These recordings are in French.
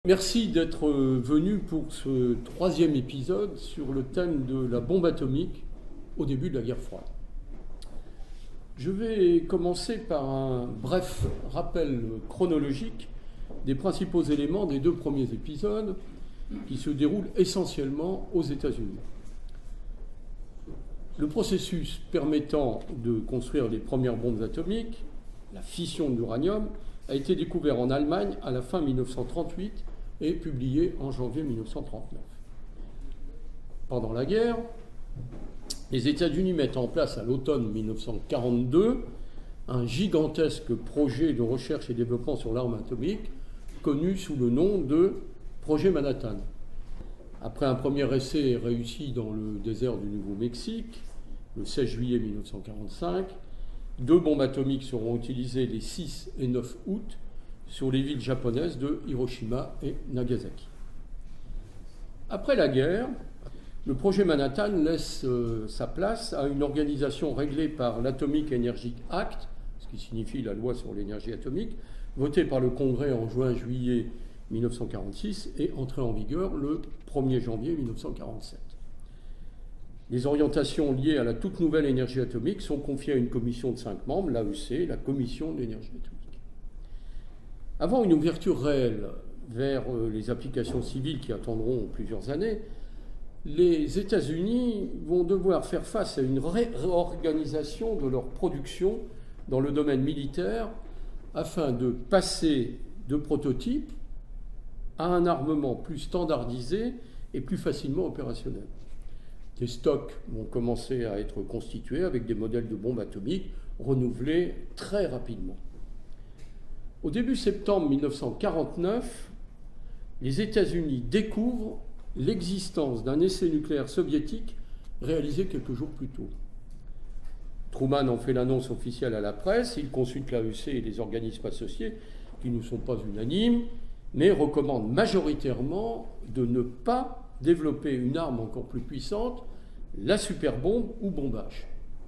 Merci d'être venu pour ce troisième épisode sur le thème de la bombe atomique au début de la guerre froide. Je vais commencer par un bref rappel chronologique des principaux éléments des deux premiers épisodes qui se déroulent essentiellement aux États-Unis. Le processus permettant de construire les premières bombes atomiques, la fission de l'uranium, a été découvert en Allemagne à la fin 1938 et publié en janvier 1939. Pendant la guerre, les États-Unis mettent en place à l'automne 1942 un gigantesque projet de recherche et développement sur l'arme atomique connu sous le nom de Projet Manhattan. Après un premier essai réussi dans le désert du Nouveau-Mexique, le 16 juillet 1945, deux bombes atomiques seront utilisées les 6 et 9 août sur les villes japonaises de Hiroshima et Nagasaki. Après la guerre, le projet Manhattan laisse sa place à une organisation réglée par l'Atomic Energy Act, ce qui signifie la loi sur l'énergie atomique, votée par le Congrès en juin-juillet 1946 et entrée en vigueur le 1er janvier 1947. Les orientations liées à la toute nouvelle énergie atomique sont confiées à une commission de 5 membres, l'AEC, la Commission de l'énergie atomique. Avant une ouverture réelle vers les applications civiles qui attendront plusieurs années, les États-Unis vont devoir faire face à une réorganisation de leur production dans le domaine militaire afin de passer de prototypes à un armement plus standardisé et plus facilement opérationnel. Des stocks vont commencer à être constitués avec des modèles de bombes atomiques renouvelés très rapidement. Au début septembre 1949, les États-Unis découvrent l'existence d'un essai nucléaire soviétique réalisé quelques jours plus tôt. Truman en fait l'annonce officielle à la presse, il consulte l'AEC et les organismes associés qui ne sont pas unanimes, mais recommande majoritairement de ne pas développer une arme encore plus puissante, la superbombe ou bombage.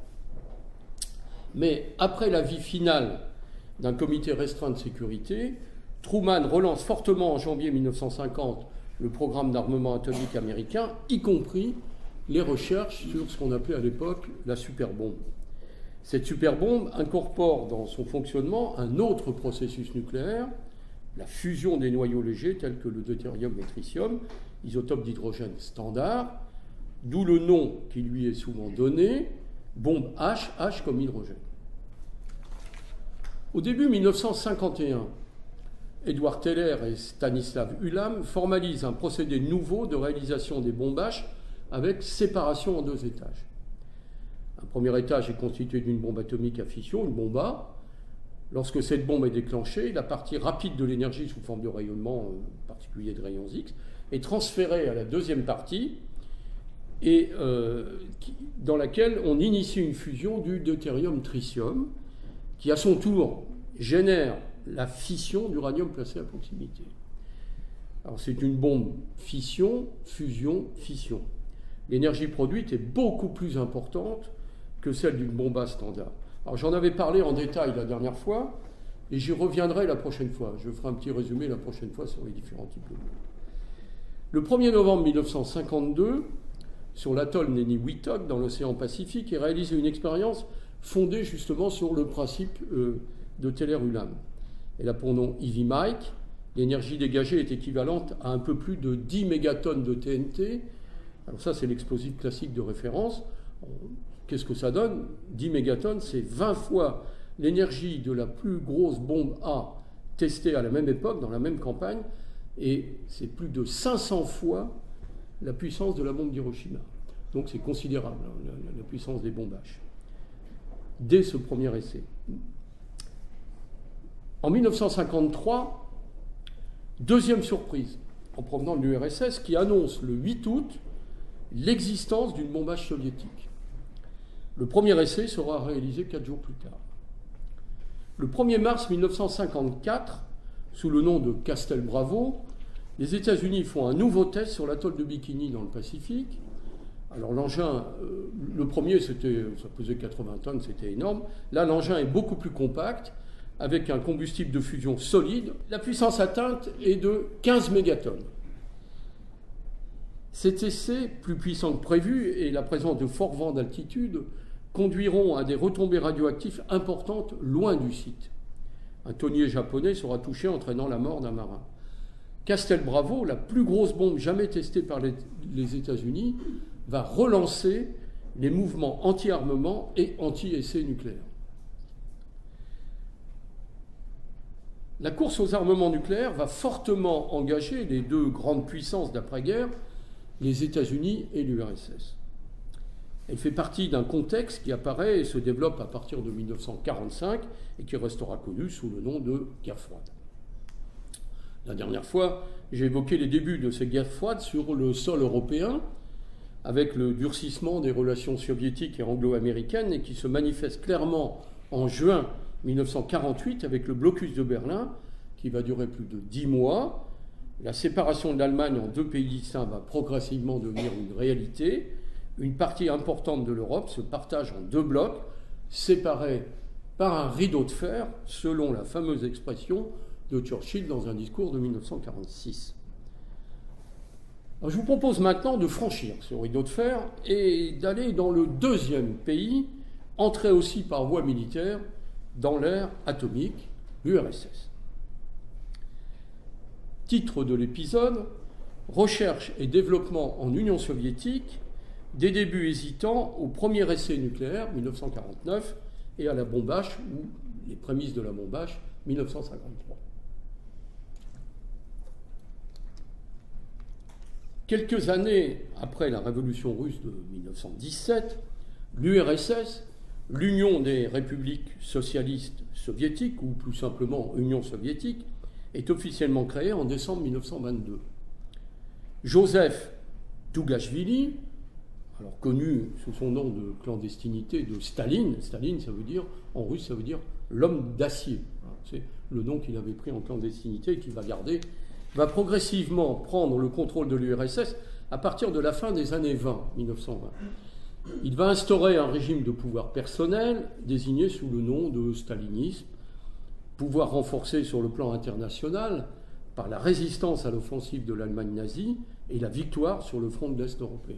Mais après l'avis final d'un comité restreint de sécurité, Truman relance fortement en janvier 1950 le programme d'armement atomique américain, y compris les recherches sur ce qu'on appelait à l'époque la superbombe. Cette superbombe incorpore dans son fonctionnement un autre processus nucléaire, la fusion des noyaux légers tels que le deutérium et le tritium, isotope d'hydrogène standard, d'où le nom qui lui est souvent donné, bombe H, H comme hydrogène. Au début 1951, Edward Teller et Stanislav Ulam formalisent un procédé nouveau de réalisation des bombes H avec séparation en 2 étages. Un premier étage est constitué d'une bombe atomique à fission, une bombe A. Lorsque cette bombe est déclenchée, la partie rapide de l'énergie sous forme de rayonnement, en particulier de rayons X, est transférée à la deuxième partie et dans laquelle on initie une fusion du deutérium-tritium qui, à son tour, génère la fission d'uranium placé à proximité. Alors c'est une bombe fission, fusion, fission. L'énergie produite est beaucoup plus importante que celle d'une bombe à standard. Alors j'en avais parlé en détail la dernière fois, et j'y reviendrai la prochaine fois. Je ferai un petit résumé la prochaine fois sur les différents types de bombes. Le 1er novembre 1952, sur l'atoll Neniwitok, dans l'océan Pacifique, est réalisée une expérience fondée justement sur le principe de Teller-Ulam. Elle a pour nom Ivy Mike. L'énergie dégagée est équivalente à un peu plus de 10 mégatonnes de TNT. Alors ça, c'est l'explosif classique de référence. Qu'est-ce que ça donne? 10 mégatonnes, c'est 20 fois l'énergie de la plus grosse bombe A testée à la même époque, dans la même campagne, et c'est plus de 500 fois la puissance de la bombe d'Hiroshima. Donc c'est considérable, la puissance des bombes H. Dès ce premier essai. En 1953, deuxième surprise, en provenant de l'URSS, qui annonce le 8 août l'existence d'une bombe H soviétique. Le premier essai sera réalisé 4 jours plus tard. Le 1er mars 1954, sous le nom de Castle Bravo, les États-Unis font un nouveau test sur l'atoll de Bikini dans le Pacifique. Alors l'engin, le premier, ça pesait 80 tonnes, c'était énorme. Là, l'engin est beaucoup plus compact, avec un combustible de fusion solide. La puissance atteinte est de 15 mégatonnes. Cet essai, plus puissant que prévu, et la présence de forts vents d'altitude conduiront à des retombées radioactives importantes loin du site. Un tonnier japonais sera touché, entraînant la mort d'un marin. Castle Bravo, la plus grosse bombe jamais testée par les États-Unis, va relancer les mouvements anti-armement et anti-essais nucléaires. La course aux armements nucléaires va fortement engager les deux grandes puissances d'après-guerre, les États-Unis et l'URSS. Elle fait partie d'un contexte qui apparaît et se développe à partir de 1945 et qui restera connu sous le nom de guerre froide. La dernière fois, j'ai évoqué les débuts de ces guerres froides sur le sol européen, avec le durcissement des relations soviétiques et anglo-américaines, et qui se manifeste clairement en juin 1948 avec le blocus de Berlin, qui va durer plus de 10 mois. La séparation de l'Allemagne en deux pays distincts va progressivement devenir une réalité. Une partie importante de l'Europe se partage en deux blocs, séparés par un rideau de fer, selon la fameuse expression de Churchill dans un discours de 1946. Alors, je vous propose maintenant de franchir ce rideau de fer et d'aller dans le deuxième pays, entré aussi par voie militaire dans l'ère atomique, l'URSS. Titre de l'épisode, Recherche et développement en Union soviétique, des débuts hésitants au premier essai nucléaire, 1949, et à la bombe H, ou les prémices de la bombe H, 1953. Quelques années après la révolution russe de 1917, l'URSS, l'Union des républiques socialistes soviétiques, ou plus simplement Union soviétique, est officiellement créée en décembre 1922. Joseph Tougachvili, alors connu sous son nom de clandestinité de Staline, Staline ça veut dire, en russe ça veut dire l'homme d'acier, c'est le nom qu'il avait pris en clandestinité et qu'il va garder, va progressivement prendre le contrôle de l'URSS à partir de la fin des années 1920. Il va instaurer un régime de pouvoir personnel désigné sous le nom de stalinisme, pouvoir renforcé sur le plan international par la résistance à l'offensive de l'Allemagne nazie et la victoire sur le front de l'Est européen.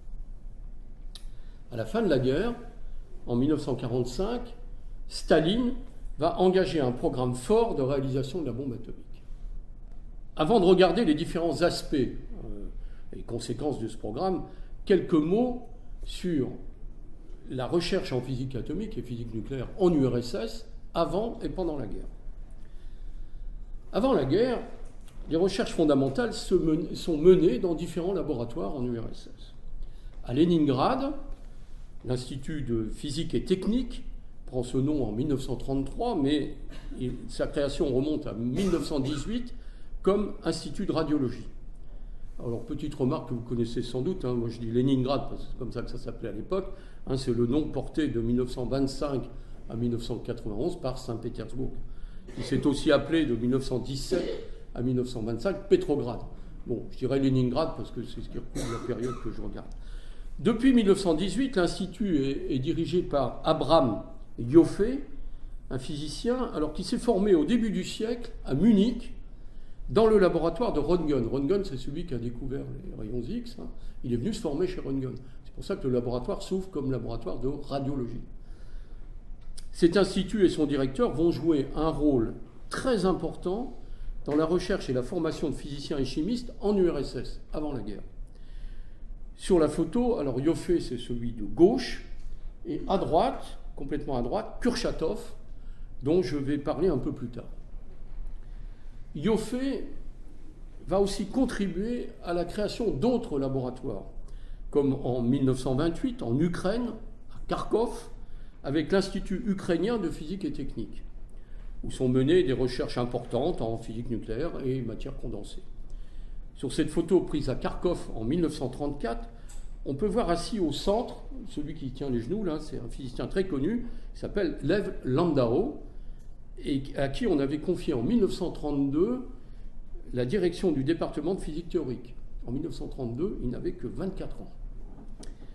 À la fin de la guerre, en 1945, Staline va engager un programme fort de réalisation de la bombe atomique. Avant de regarder les différents aspects et conséquences de ce programme, quelques mots sur la recherche en physique atomique et physique nucléaire en URSS avant et pendant la guerre. Avant la guerre, les recherches fondamentales sont menées dans différents laboratoires en URSS. À Leningrad, l'Institut de physique et technique prend ce nom en 1933, mais sa création remonte à 1918 comme Institut de radiologie. Alors, petite remarque que vous connaissez sans doute, moi je dis Leningrad, parce que c'est comme ça que ça s'appelait à l'époque, c'est le nom porté de 1925 à 1991 par Saint-Pétersbourg. Il s'est aussi appelé de 1917 à 1925 Petrograd. Bon, je dirais Leningrad parce que c'est ce qui recouvre la période que je regarde. Depuis 1918, l'Institut est dirigé par Abraham Ioffe, un physicien, alors qui s'est formé au début du siècle à Munich, dans le laboratoire de Röntgen. Röntgen, c'est celui qui a découvert les rayons X. Il est venu se former chez Röntgen. C'est pour ça que le laboratoire s'ouvre comme laboratoire de radiologie. Cet institut et son directeur vont jouer un rôle très important dans la recherche et la formation de physiciens et chimistes en URSS, avant la guerre. Sur la photo, alors Ioffe, c'est celui de gauche, et à droite, complètement à droite, Kurchatov, dont je vais parler un peu plus tard. Ioffe va aussi contribuer à la création d'autres laboratoires, comme en 1928 en Ukraine, à Kharkov, avec l'Institut ukrainien de physique et technique, où sont menées des recherches importantes en physique nucléaire et matière condensée. Sur cette photo prise à Kharkov en 1934, on peut voir assis au centre, celui qui tient les genoux, là, c'est un physicien très connu, qui s'appelle Lev Landau, et à qui on avait confié en 1932 la direction du département de physique théorique. En 1932, il n'avait que 24 ans.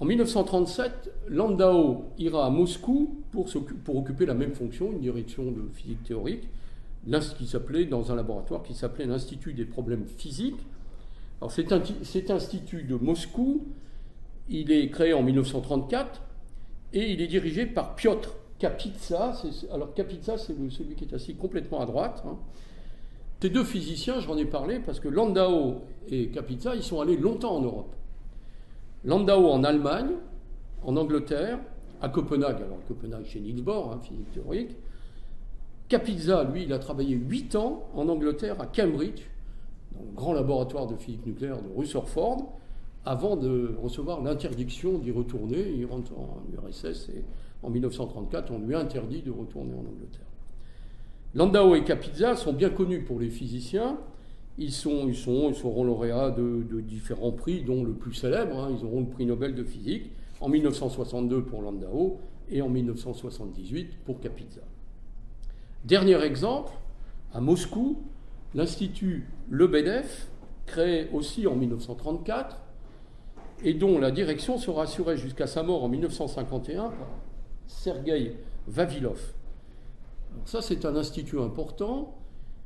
En 1937, Landau ira à Moscou pour occuper la même fonction, une direction de physique théorique, qui s'appelait, dans un laboratoire qui s'appelait l'Institut des problèmes physiques. Alors cet institut de Moscou, il est créé en 1934 et il est dirigé par Piotr Kapitsa. Alors Kapitsa, c'est celui qui est assis complètement à droite. Ces deux physiciens, j'en ai parlé parce que Landau et Kapitsa, ils sont allés longtemps en Europe. Landau en Allemagne, en Angleterre, à Copenhague, alors Copenhague chez Niels Bohr, physique théorique. Kapitsa, lui, il a travaillé 8 ans en Angleterre, à Cambridge, dans le grand laboratoire de physique nucléaire de Rutherford, avant de recevoir l'interdiction d'y retourner. Il rentre en URSS et en 1934, on lui a interdit de retourner en Angleterre. Landau et Kapitsa sont bien connus pour les physiciens. Ils seront lauréats de différents prix, dont le plus célèbre. Ils auront le prix Nobel de physique en 1962 pour Landau et en 1978 pour Kapitsa. Dernier exemple, à Moscou, l'Institut Lebedev, créé aussi en 1934, et dont la direction sera assurée jusqu'à sa mort en 1951 par Sergueï Vavilov. Alors ça, c'est un institut important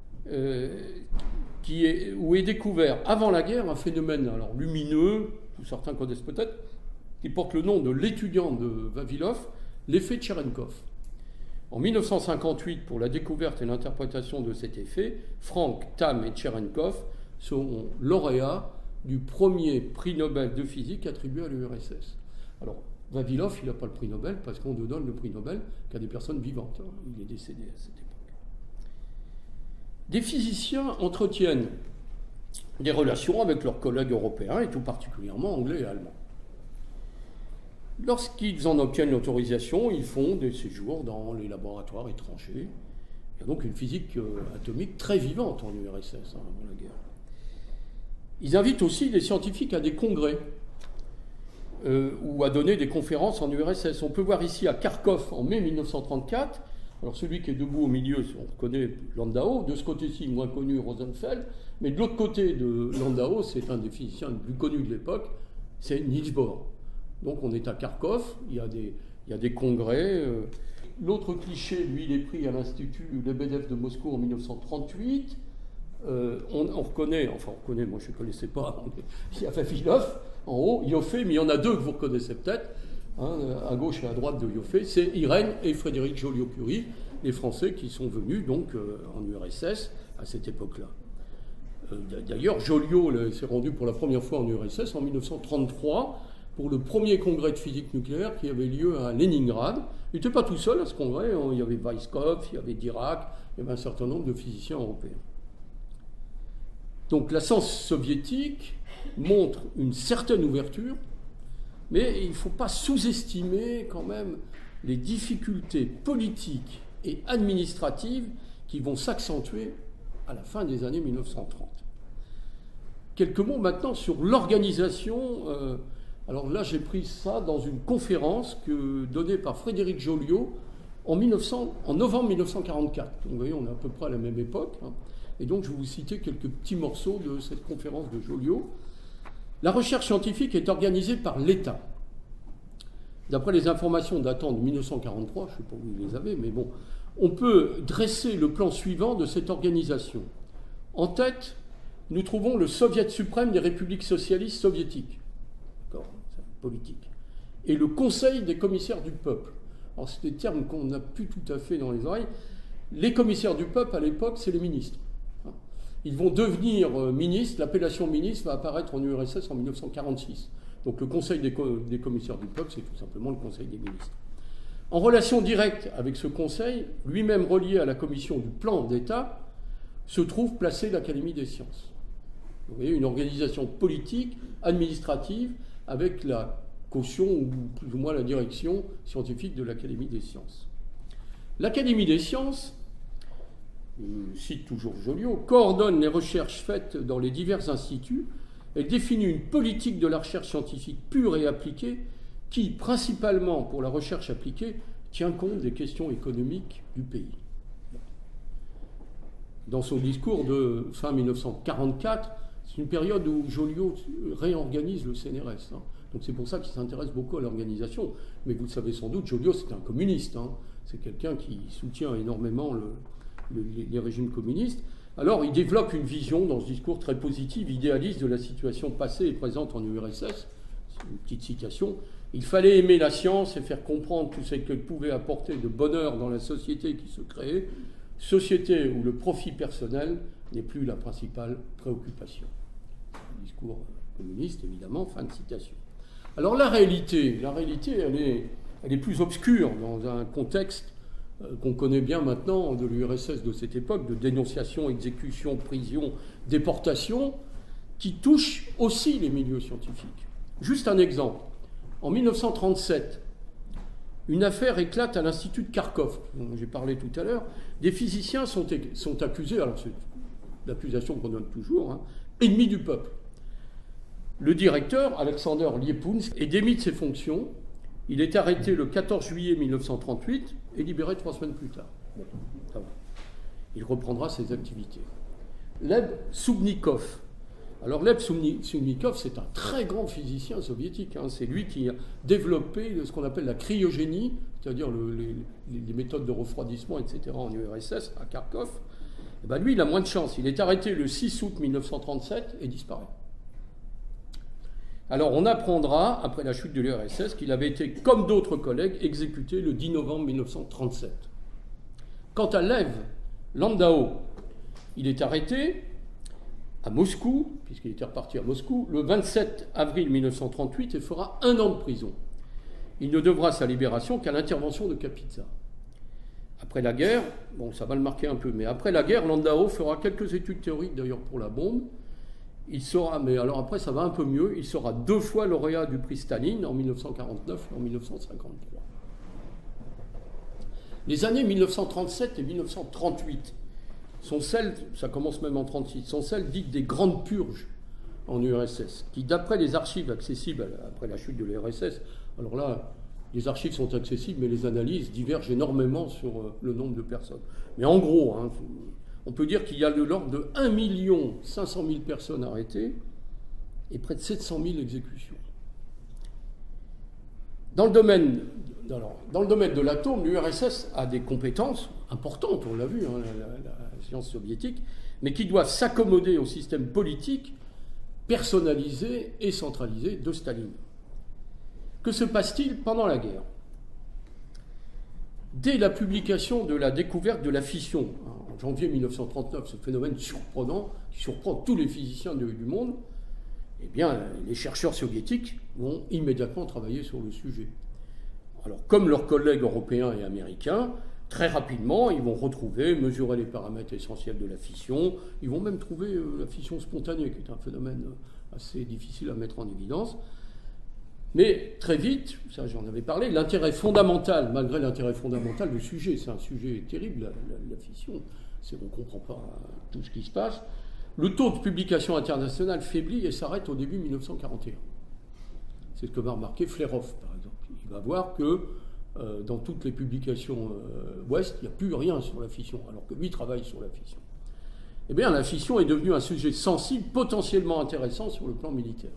où est découvert avant la guerre un phénomène lumineux, que certains connaissent peut-être, qui porte le nom de l'étudiant de Vavilov, l'effet Cherenkov. En 1958, pour la découverte et l'interprétation de cet effet, Frank, Tam et Cherenkov seront lauréats du premier prix Nobel de physique attribué à l'URSS. Alors, Vavilov, il n'a pas le prix Nobel parce qu'on ne donne le prix Nobel qu'à des personnes vivantes. Il est décédé à cette époque. Des physiciens entretiennent des relations avec leurs collègues européens et tout particulièrement anglais et allemands. Lorsqu'ils en obtiennent l'autorisation, ils font des séjours dans les laboratoires étrangers. Il y a donc une physique atomique très vivante en URSS avant la guerre. Ils invitent aussi des scientifiques à des congrès ou à donner des conférences en URSS. On peut voir ici à Kharkov en mai 1934. Alors celui qui est debout au milieu, on reconnaît Landau. De ce côté-ci, moins connu, Rosenfeld. Mais de l'autre côté de Landau, c'est un des physiciens les plus connus de l'époque, c'est Niels Bohr. Donc on est à Kharkov, il y a des congrès. L'autre cliché, lui, il est pris à l'Institut Lebedev de Moscou en 1938. On reconnaît, moi je ne connaissais pas, il y a Vavilov en haut, Ioffe, mais il y en a deux que vous reconnaissez peut-être, à gauche et à droite de Ioffe, c'est Irène et Frédéric Joliot-Curie, les Français qui sont venus donc en URSS à cette époque-là. D'ailleurs, Joliot s'est rendu pour la première fois en URSS en 1933 pour le premier congrès de physique nucléaire qui avait lieu à Leningrad. Il n'était pas tout seul à ce congrès, il y avait Weizskopf, il y avait Dirac, il y avait un certain nombre de physiciens européens. Donc la science soviétique montre une certaine ouverture, mais il ne faut pas sous-estimer quand même les difficultés politiques et administratives qui vont s'accentuer à la fin des années 1930. Quelques mots maintenant sur l'organisation. Alors là, j'ai pris ça dans une conférence donnée par Frédéric Joliot en novembre 1944. Donc vous voyez, on est à peu près à la même époque. Et donc, je vais vous citer quelques petits morceaux de cette conférence de Joliot. La recherche scientifique est organisée par l'État. D'après les informations datant de 1943, je ne sais pas où vous les avez, mais bon, on peut dresser le plan suivant de cette organisation. En tête, nous trouvons le Soviet suprême des républiques socialistes soviétiques. D'accord, c'est politique. Et le Conseil des commissaires du peuple. Alors, c'est des termes qu'on n'a plus tout à fait dans les oreilles. Les commissaires du peuple, à l'époque, c'est les ministres. Ils vont devenir ministres, l'appellation ministre va apparaître en URSS en 1946. Donc le Conseil des commissaires du peuple, c'est tout simplement le Conseil des ministres. En relation directe avec ce Conseil, lui-même relié à la commission du plan d'État, se trouve placée l'Académie des sciences. Vous voyez, une organisation politique, administrative, avec la caution ou plus ou moins la direction scientifique de l'Académie des sciences. L'Académie des sciences, je cite toujours Joliot, coordonne les recherches faites dans les divers instituts. Elle définit une politique de la recherche scientifique pure et appliquée qui, principalement pour la recherche appliquée, tient compte des questions économiques du pays. Dans son discours de fin 1944, c'est une période où Joliot réorganise le CNRS. Donc c'est pour ça qu'il s'intéresse beaucoup à l'organisation. Mais vous le savez sans doute, Joliot, c'est un communiste. Hein. C'est quelqu'un qui soutient énormément les régimes communistes. Alors il développe une vision dans ce discours très positif, idéaliste de la situation passée et présente en URSS. C'est une petite citation. Il fallait aimer la science et faire comprendre tout ce qu'elle pouvait apporter de bonheur dans la société qui se créait, société où le profit personnel n'est plus la principale préoccupation. Un discours communiste, évidemment, fin de citation. Alors la réalité, elle est plus obscure dans un contexte qu'on connaît bien maintenant de l'URSS de cette époque, de dénonciation, exécution, prison, déportation, qui touche aussi les milieux scientifiques. Juste un exemple. En 1937, une affaire éclate à l'Institut de Kharkov, dont j'ai parlé tout à l'heure. Des physiciens sont accusés, alors c'est l'accusation qu'on donne toujours, hein, ennemis du peuple. Le directeur, Alexander Liepouns, est démis de ses fonctions. Il est arrêté le 14 juillet 1938 et libéré 3 semaines plus tard. Bon, ça va. Il reprendra ses activités. Lev Soubnikov. Alors Lev Soubnikov, c'est un très grand physicien soviétique. Hein. C'est lui qui a développé ce qu'on appelle la cryogénie, c'est-à-dire les méthodes de refroidissement, etc. en URSS, à Kharkov. Et ben lui, il a moins de chance. Il est arrêté le 6 août 1937 et disparaît. Alors on apprendra, après la chute de l'URSS, qu'il avait été, comme d'autres collègues, exécuté le 10 novembre 1937. Quant à Lev Landau, il est arrêté à Moscou, puisqu'il était reparti à Moscou, le 27 avril 1938 et fera 1 an de prison. Il ne devra sa libération qu'à l'intervention de Kapitsa. Après la guerre, bon ça va le marquer un peu, mais après la guerre, Landau fera quelques études théoriques d'ailleurs pour la bombe. Il sera, mais alors après ça va un peu mieux, il sera 2 fois lauréat du prix Staline en 1949 et en 1953. Les années 1937 et 1938 sont celles, ça commence même en 1936, sont celles dites des grandes purges en URSS, qui d'après les archives accessibles après la chute de l'URSS, alors là, les archives sont accessibles, mais les analyses divergent énormément sur le nombre de personnes. Mais en gros, hein, on peut dire qu'il y a de l'ordre de 1 500 000 personnes arrêtées et près de 700 000 exécutions. Dans le domaine de l'atome, l'URSS a des compétences importantes, on l'a vu, hein, la science soviétique, mais qui doivent s'accommoder au système politique personnalisé et centralisé de Staline. Que se passe-t-il pendant la guerre ? Dès la publication de la découverte de la fission, en janvier 1939, ce phénomène surprenant, qui surprend tous les physiciens du monde, eh bien, les chercheurs soviétiques vont immédiatement travailler sur le sujet. Alors, comme leurs collègues européens et américains, très rapidement, ils vont retrouver, mesurer les paramètres essentiels de la fission. Ils vont même trouver la fission spontanée, qui est un phénomène assez difficile à mettre en évidence. Mais très vite, ça j'en avais parlé, l'intérêt fondamental, malgré l'intérêt fondamental du sujet, c'est un sujet terrible, la fission, on ne comprend pas tout ce qui se passe, le taux de publication internationale faiblit et s'arrête au début 1941. C'est ce que va remarquer Flerov, par exemple. Il va voir que dans toutes les publications ouest, il n'y a plus rien sur la fission, alors que lui travaille sur la fission. Eh bien, la fission est devenue un sujet sensible, potentiellement intéressant sur le plan militaire.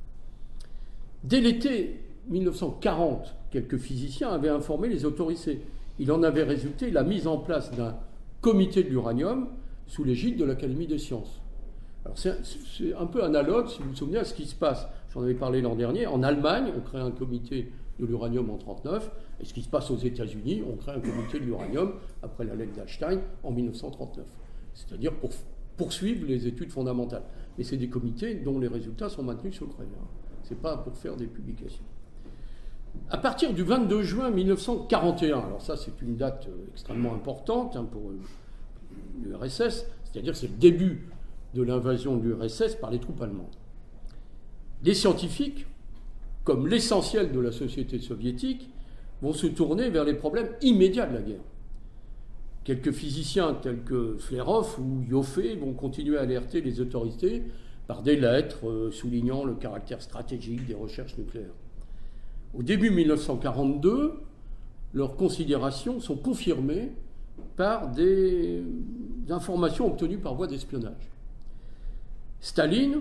Dès l'été 1940, quelques physiciens avaient informé les autorités. Il en avait résulté la mise en place d'un comité de l'uranium sous l'égide de l'Académie des sciences. Alors c'est un peu analogue, si vous vous souvenez, à ce qui se passe, j'en avais parlé l'an dernier, en Allemagne, on crée un comité de l'uranium en 1939, et ce qui se passe aux États-Unis, on crée un comité de l'uranium après la lettre d'Einstein en 1939. C'est-à-dire pour poursuivre les études fondamentales. Mais c'est des comités dont les résultats sont maintenus secrets. Ce n'est pas pour faire des publications. À partir du 22 juin 1941, alors ça c'est une date extrêmement importante pour l'URSS, c'est-à-dire que c'est le début de l'invasion de l'URSS par les troupes allemandes. Les scientifiques, comme l'essentiel de la société soviétique, vont se tourner vers les problèmes immédiats de la guerre. Quelques physiciens tels que Flerov ou Ioffe vont continuer à alerter les autorités par des lettres soulignant le caractère stratégique des recherches nucléaires. Au début 1942, leurs considérations sont confirmées par des informations obtenues par voie d'espionnage. Staline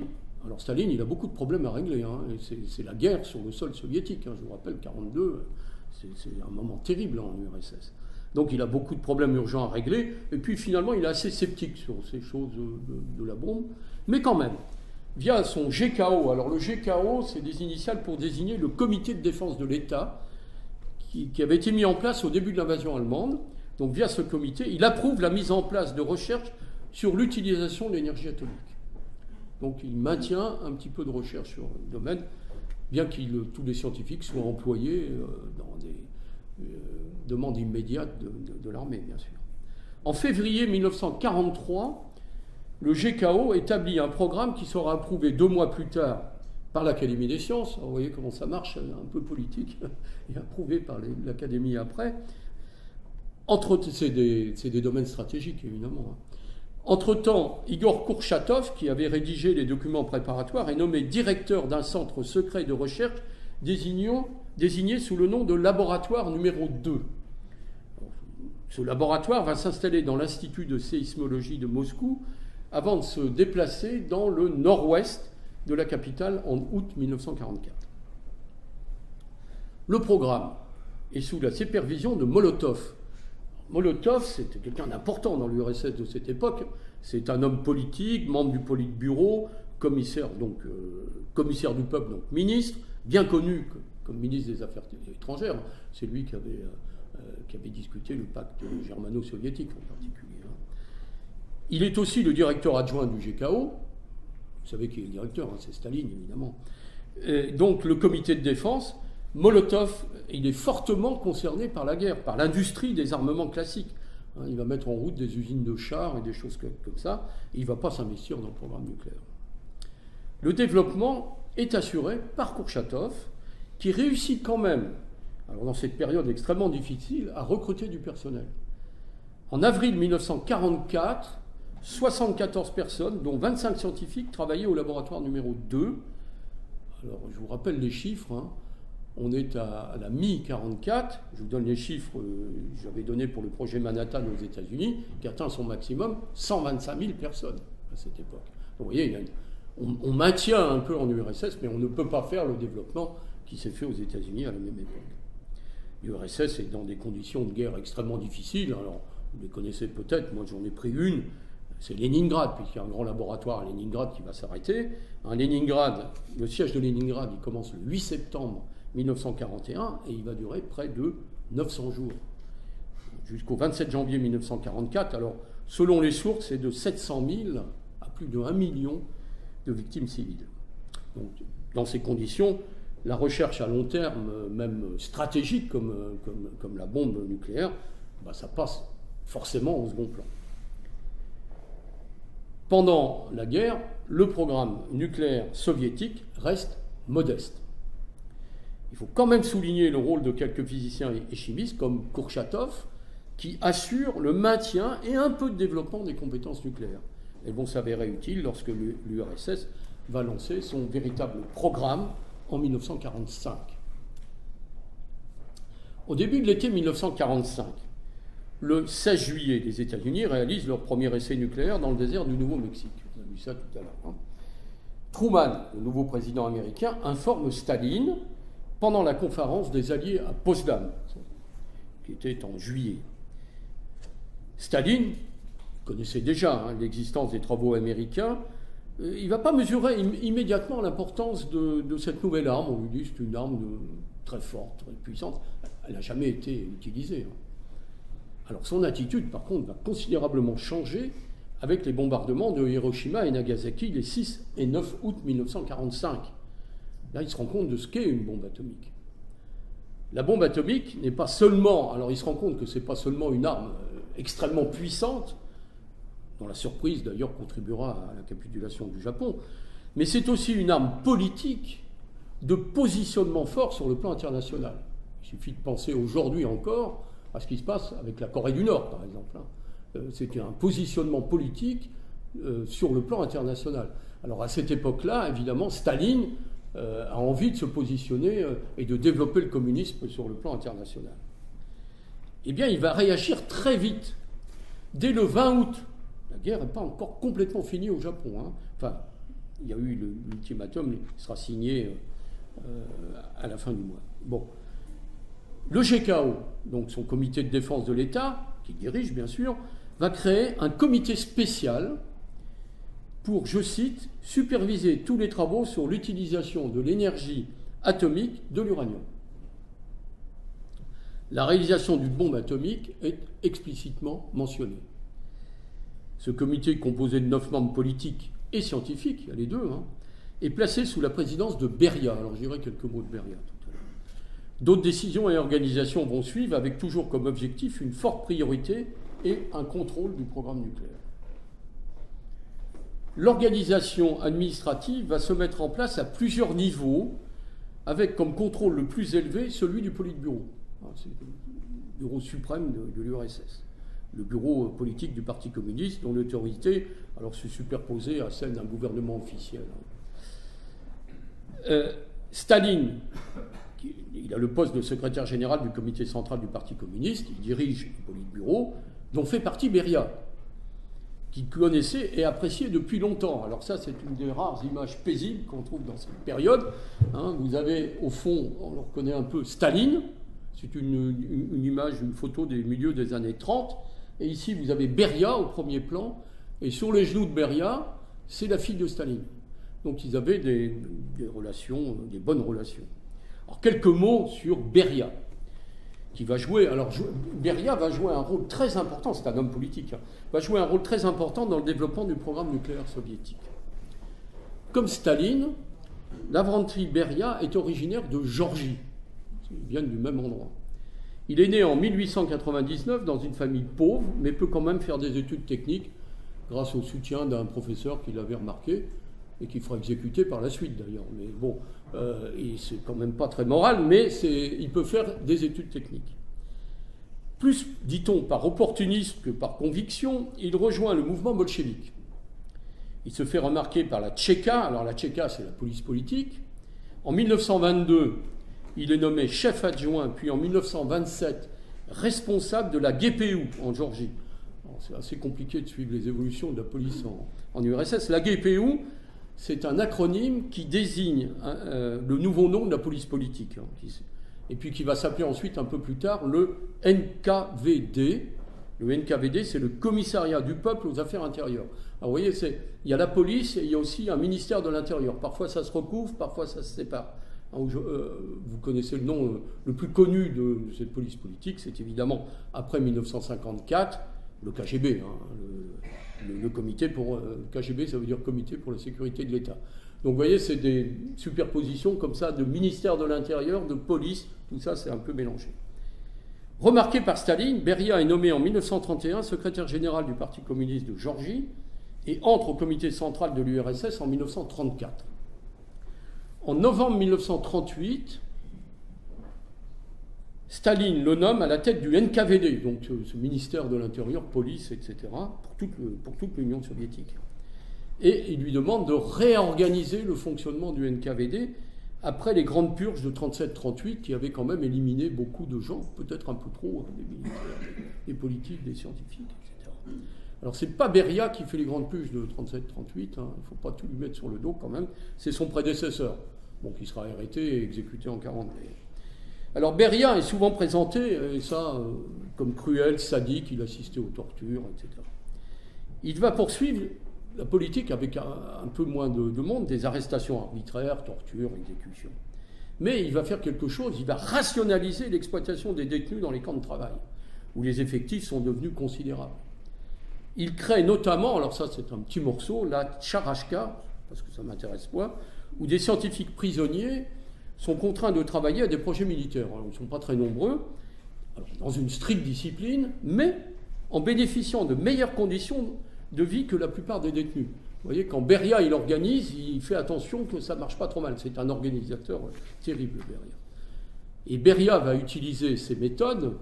Alors Staline, il a beaucoup de problèmes à régler, hein, et c'est la guerre sur le sol soviétique, hein, je vous rappelle, 1942, c'est un moment terrible en URSS. Donc il a beaucoup de problèmes urgents à régler, et puis finalement il est assez sceptique sur ces choses de la bombe, mais quand même, via son GKO, alors le GKO c'est des initiales pour désigner le comité de défense de l'État, qui avait été mis en place au début de l'invasion allemande. Donc via ce comité, il approuve la mise en place de recherches sur l'utilisation de l'énergie atomique. Donc il maintient un petit peu de recherche sur le domaine, bien que tous les scientifiques soient employés dans des demandes immédiates de l'armée, bien sûr. En février 1943, le GKO établit un programme qui sera approuvé 2 mois plus tard par l'Académie des sciences. Alors, vous voyez comment ça marche, un peu politique, et approuvé par l'Académie après. C'est des domaines stratégiques, évidemment. Entre-temps, Igor Kourchatov, qui avait rédigé les documents préparatoires, est nommé directeur d'un centre secret de recherche désigné sous le nom de laboratoire numéro 2. Ce laboratoire va s'installer dans l'Institut de séismologie de Moscou avant de se déplacer dans le nord-ouest de la capitale en août 1944. Le programme est sous la supervision de Molotov. Molotov, c'était quelqu'un d'important dans l'URSS de cette époque. C'est un homme politique, membre du Politburo, commissaire du peuple, donc ministre, bien connu comme ministre des Affaires étrangères. C'est lui qui avait discuté le pacte germano-soviétique en particulier. Il est aussi le directeur adjoint du GKO. Vous savez qui est le directeur, hein, c'est Staline, évidemment. Donc le comité de défense, Molotov, il est fortement concerné par la guerre, par l'industrie des armements classiques. Hein, il va mettre en route des usines de chars et des choses comme ça, et il ne va pas s'investir dans le programme nucléaire. Le développement est assuré par Kourchatov, qui réussit quand même, alors dans cette période extrêmement difficile, à recruter du personnel. En avril 1944, 74 personnes, dont 25 scientifiques, travaillaient au laboratoire numéro 2. Alors, je vous rappelle les chiffres. Hein. On est à la mi-44. Je vous donne les chiffres que j'avais donnés pour le projet Manhattan aux États-Unis, qui atteint son maximum, 125 000 personnes à cette époque. Donc, vous voyez, on maintient un peu en URSS, mais on ne peut pas faire le développement qui s'est fait aux États-Unis à la même époque. L'URSS est dans des conditions de guerre extrêmement difficiles. Alors, vous les connaissez peut-être, moi j'en ai pris une. C'est Leningrad, puisqu'il y a un grand laboratoire à Leningrad qui va s'arrêter. Le siège de Leningrad, il commence le 8 septembre 1941 et il va durer près de 900 jours, jusqu'au 27 janvier 1944. Alors, selon les sources, c'est de 700 000 à plus de 1 million de victimes civiles. Donc, dans ces conditions, la recherche à long terme, même stratégique comme la bombe nucléaire, ça passe forcément au second plan. Pendant la guerre, le programme nucléaire soviétique reste modeste. Il faut quand même souligner le rôle de quelques physiciens et chimistes comme Kourchatov, qui assurent le maintien et un peu de développement des compétences nucléaires. Elles vont s'avérer utiles lorsque l'URSS va lancer son véritable programme en 1945. Au début de l'été 1945, le 16 juillet, les États-Unis réalisent leur premier essai nucléaire dans le désert du Nouveau-Mexique. On a vu ça tout à l'heure. Hein. Truman, le nouveau président américain, informe Staline pendant la conférence des Alliés à Potsdam, qui était en juillet. Staline connaissait déjà l'existence des travaux américains. Il ne va pas mesurer immédiatement l'importance de cette nouvelle arme. On lui dit que c'est une arme très forte, très puissante. Elle n'a jamais été utilisée. Alors son attitude, par contre, va considérablement changer avec les bombardements de Hiroshima et Nagasaki les 6 et 9 août 1945. Là, il se rend compte de ce qu'est une bombe atomique. La bombe atomique n'est pas seulement... Alors il se rend compte que ce n'est pas seulement une arme extrêmement puissante, dont la surprise d'ailleurs contribuera à la capitulation du Japon, mais c'est aussi une arme politique de positionnement fort sur le plan international. Il suffit de penser aujourd'hui encore à ce qui se passe avec la Corée du Nord, par exemple. C'est un positionnement politique sur le plan international. Alors à cette époque-là, évidemment, Staline a envie de se positionner et de développer le communisme sur le plan international. Eh bien, il va réagir très vite. Dès le 20 août, la guerre n'est pas encore complètement finie au Japon. Enfin, il y a eu l'ultimatum, il sera signé à la fin du mois. Bon. Le GKO, donc son comité de défense de l'État, qui dirige bien sûr, va créer un comité spécial pour, je cite, superviser tous les travaux sur l'utilisation de l'énergie atomique de l'uranium. La réalisation d'une bombe atomique est explicitement mentionnée. Ce comité, composé de 9 membres politiques et scientifiques, il y a les deux, est placé sous la présidence de Beria. Alors je dirai quelques mots de Beria tout à l'heure. D'autres décisions et organisations vont suivre avec toujours comme objectif une forte priorité et un contrôle du programme nucléaire. L'organisation administrative va se mettre en place à plusieurs niveaux, avec comme contrôle le plus élevé celui du Politburo. C'est le bureau suprême de l'URSS, le bureau politique du Parti communiste, dont l'autorité alors se superposait à celle d'un gouvernement officiel. Staline, il a le poste de secrétaire général du comité central du Parti communiste, il dirige le Politburo, dont fait partie Beria, qu'il connaissait et appréciait depuis longtemps. Alors ça, c'est une des rares images paisibles qu'on trouve dans cette période. Vous avez, au fond, on le reconnaît un peu, Staline. C'est une image, une photo des milieux des années 30. Et ici, vous avez Beria au premier plan. Et sur les genoux de Beria, c'est la fille de Staline. Donc ils avaient des relations, des bonnes relations. Alors quelques mots sur Beria, qui va jouer... Alors Beria va jouer un rôle très important, c'est un homme politique, va jouer un rôle très important dans le développement du programme nucléaire soviétique. Comme Staline, Lavrenti Beria est originaire de Géorgie. Ils viennent du même endroit. Il est né en 1899 dans une famille pauvre, mais peut quand même faire des études techniques grâce au soutien d'un professeur qui l'avait remarqué et qui fera exécuter par la suite d'ailleurs. Mais bon, c'est quand même pas très moral, mais il peut faire des études techniques. Plus, dit-on, par opportunisme que par conviction, il rejoint le mouvement bolchevique. Il se fait remarquer par la Tchéka. Alors la Tchéka, c'est la police politique. En 1922, il est nommé chef adjoint, puis en 1927, responsable de la GPU en Géorgie. C'est assez compliqué de suivre les évolutions de la police en URSS. La GPU, c'est un acronyme qui désigne le nouveau nom de la police politique, et puis qui va s'appeler ensuite, un peu plus tard, le NKVD. Le NKVD, c'est le Commissariat du Peuple aux Affaires Intérieures. Alors vous voyez, il y a la police et il y a aussi un ministère de l'Intérieur. Parfois ça se recouvre, parfois ça se sépare. Vous connaissez le nom le plus connu de cette police politique, c'est évidemment, après 1954, le KGB. Le comité pour... KGB, ça veut dire Comité pour la sécurité de l'État. Donc vous voyez, c'est des superpositions comme ça de ministère de l'Intérieur, de police, tout ça c'est un peu mélangé. Remarqué par Staline, Beria est nommé en 1931 secrétaire général du Parti communiste de Géorgie et entre au comité central de l'URSS en 1934. En novembre 1938, Staline le nomme à la tête du NKVD, donc ce ministère de l'Intérieur, police, etc., pour toute l'Union soviétique. Et il lui demande de réorganiser le fonctionnement du NKVD après les grandes purges de 37-38 qui avaient quand même éliminé beaucoup de gens, peut-être un peu trop, des militaires, des politiques, des scientifiques, etc. Alors c'est pas Beria qui fait les grandes purges de 37-38, il ne faut pas tout lui mettre sur le dos quand même, c'est son prédécesseur, qui sera arrêté et exécuté en 40. Alors Beria est souvent présenté, et ça, comme cruel, sadique, il assistait aux tortures, etc. Il va poursuivre la politique avec un peu moins de monde, des arrestations arbitraires, tortures, exécutions. Mais il va faire quelque chose, il va rationaliser l'exploitation des détenus dans les camps de travail, où les effectifs sont devenus considérables. Il crée notamment, alors ça c'est un petit morceau, la Tcharachka, parce que ça m'intéresse pas, où des scientifiques prisonniers sont contraints de travailler à des projets militaires. Alors, ils ne sont pas très nombreux, alors, dans une stricte discipline, mais en bénéficiant de meilleures conditions de vie que la plupart des détenus. Vous voyez, quand Beria il organise, il fait attention que ça ne marche pas trop mal. C'est un organisateur terrible, Beria. Et Beria va utiliser ces méthodes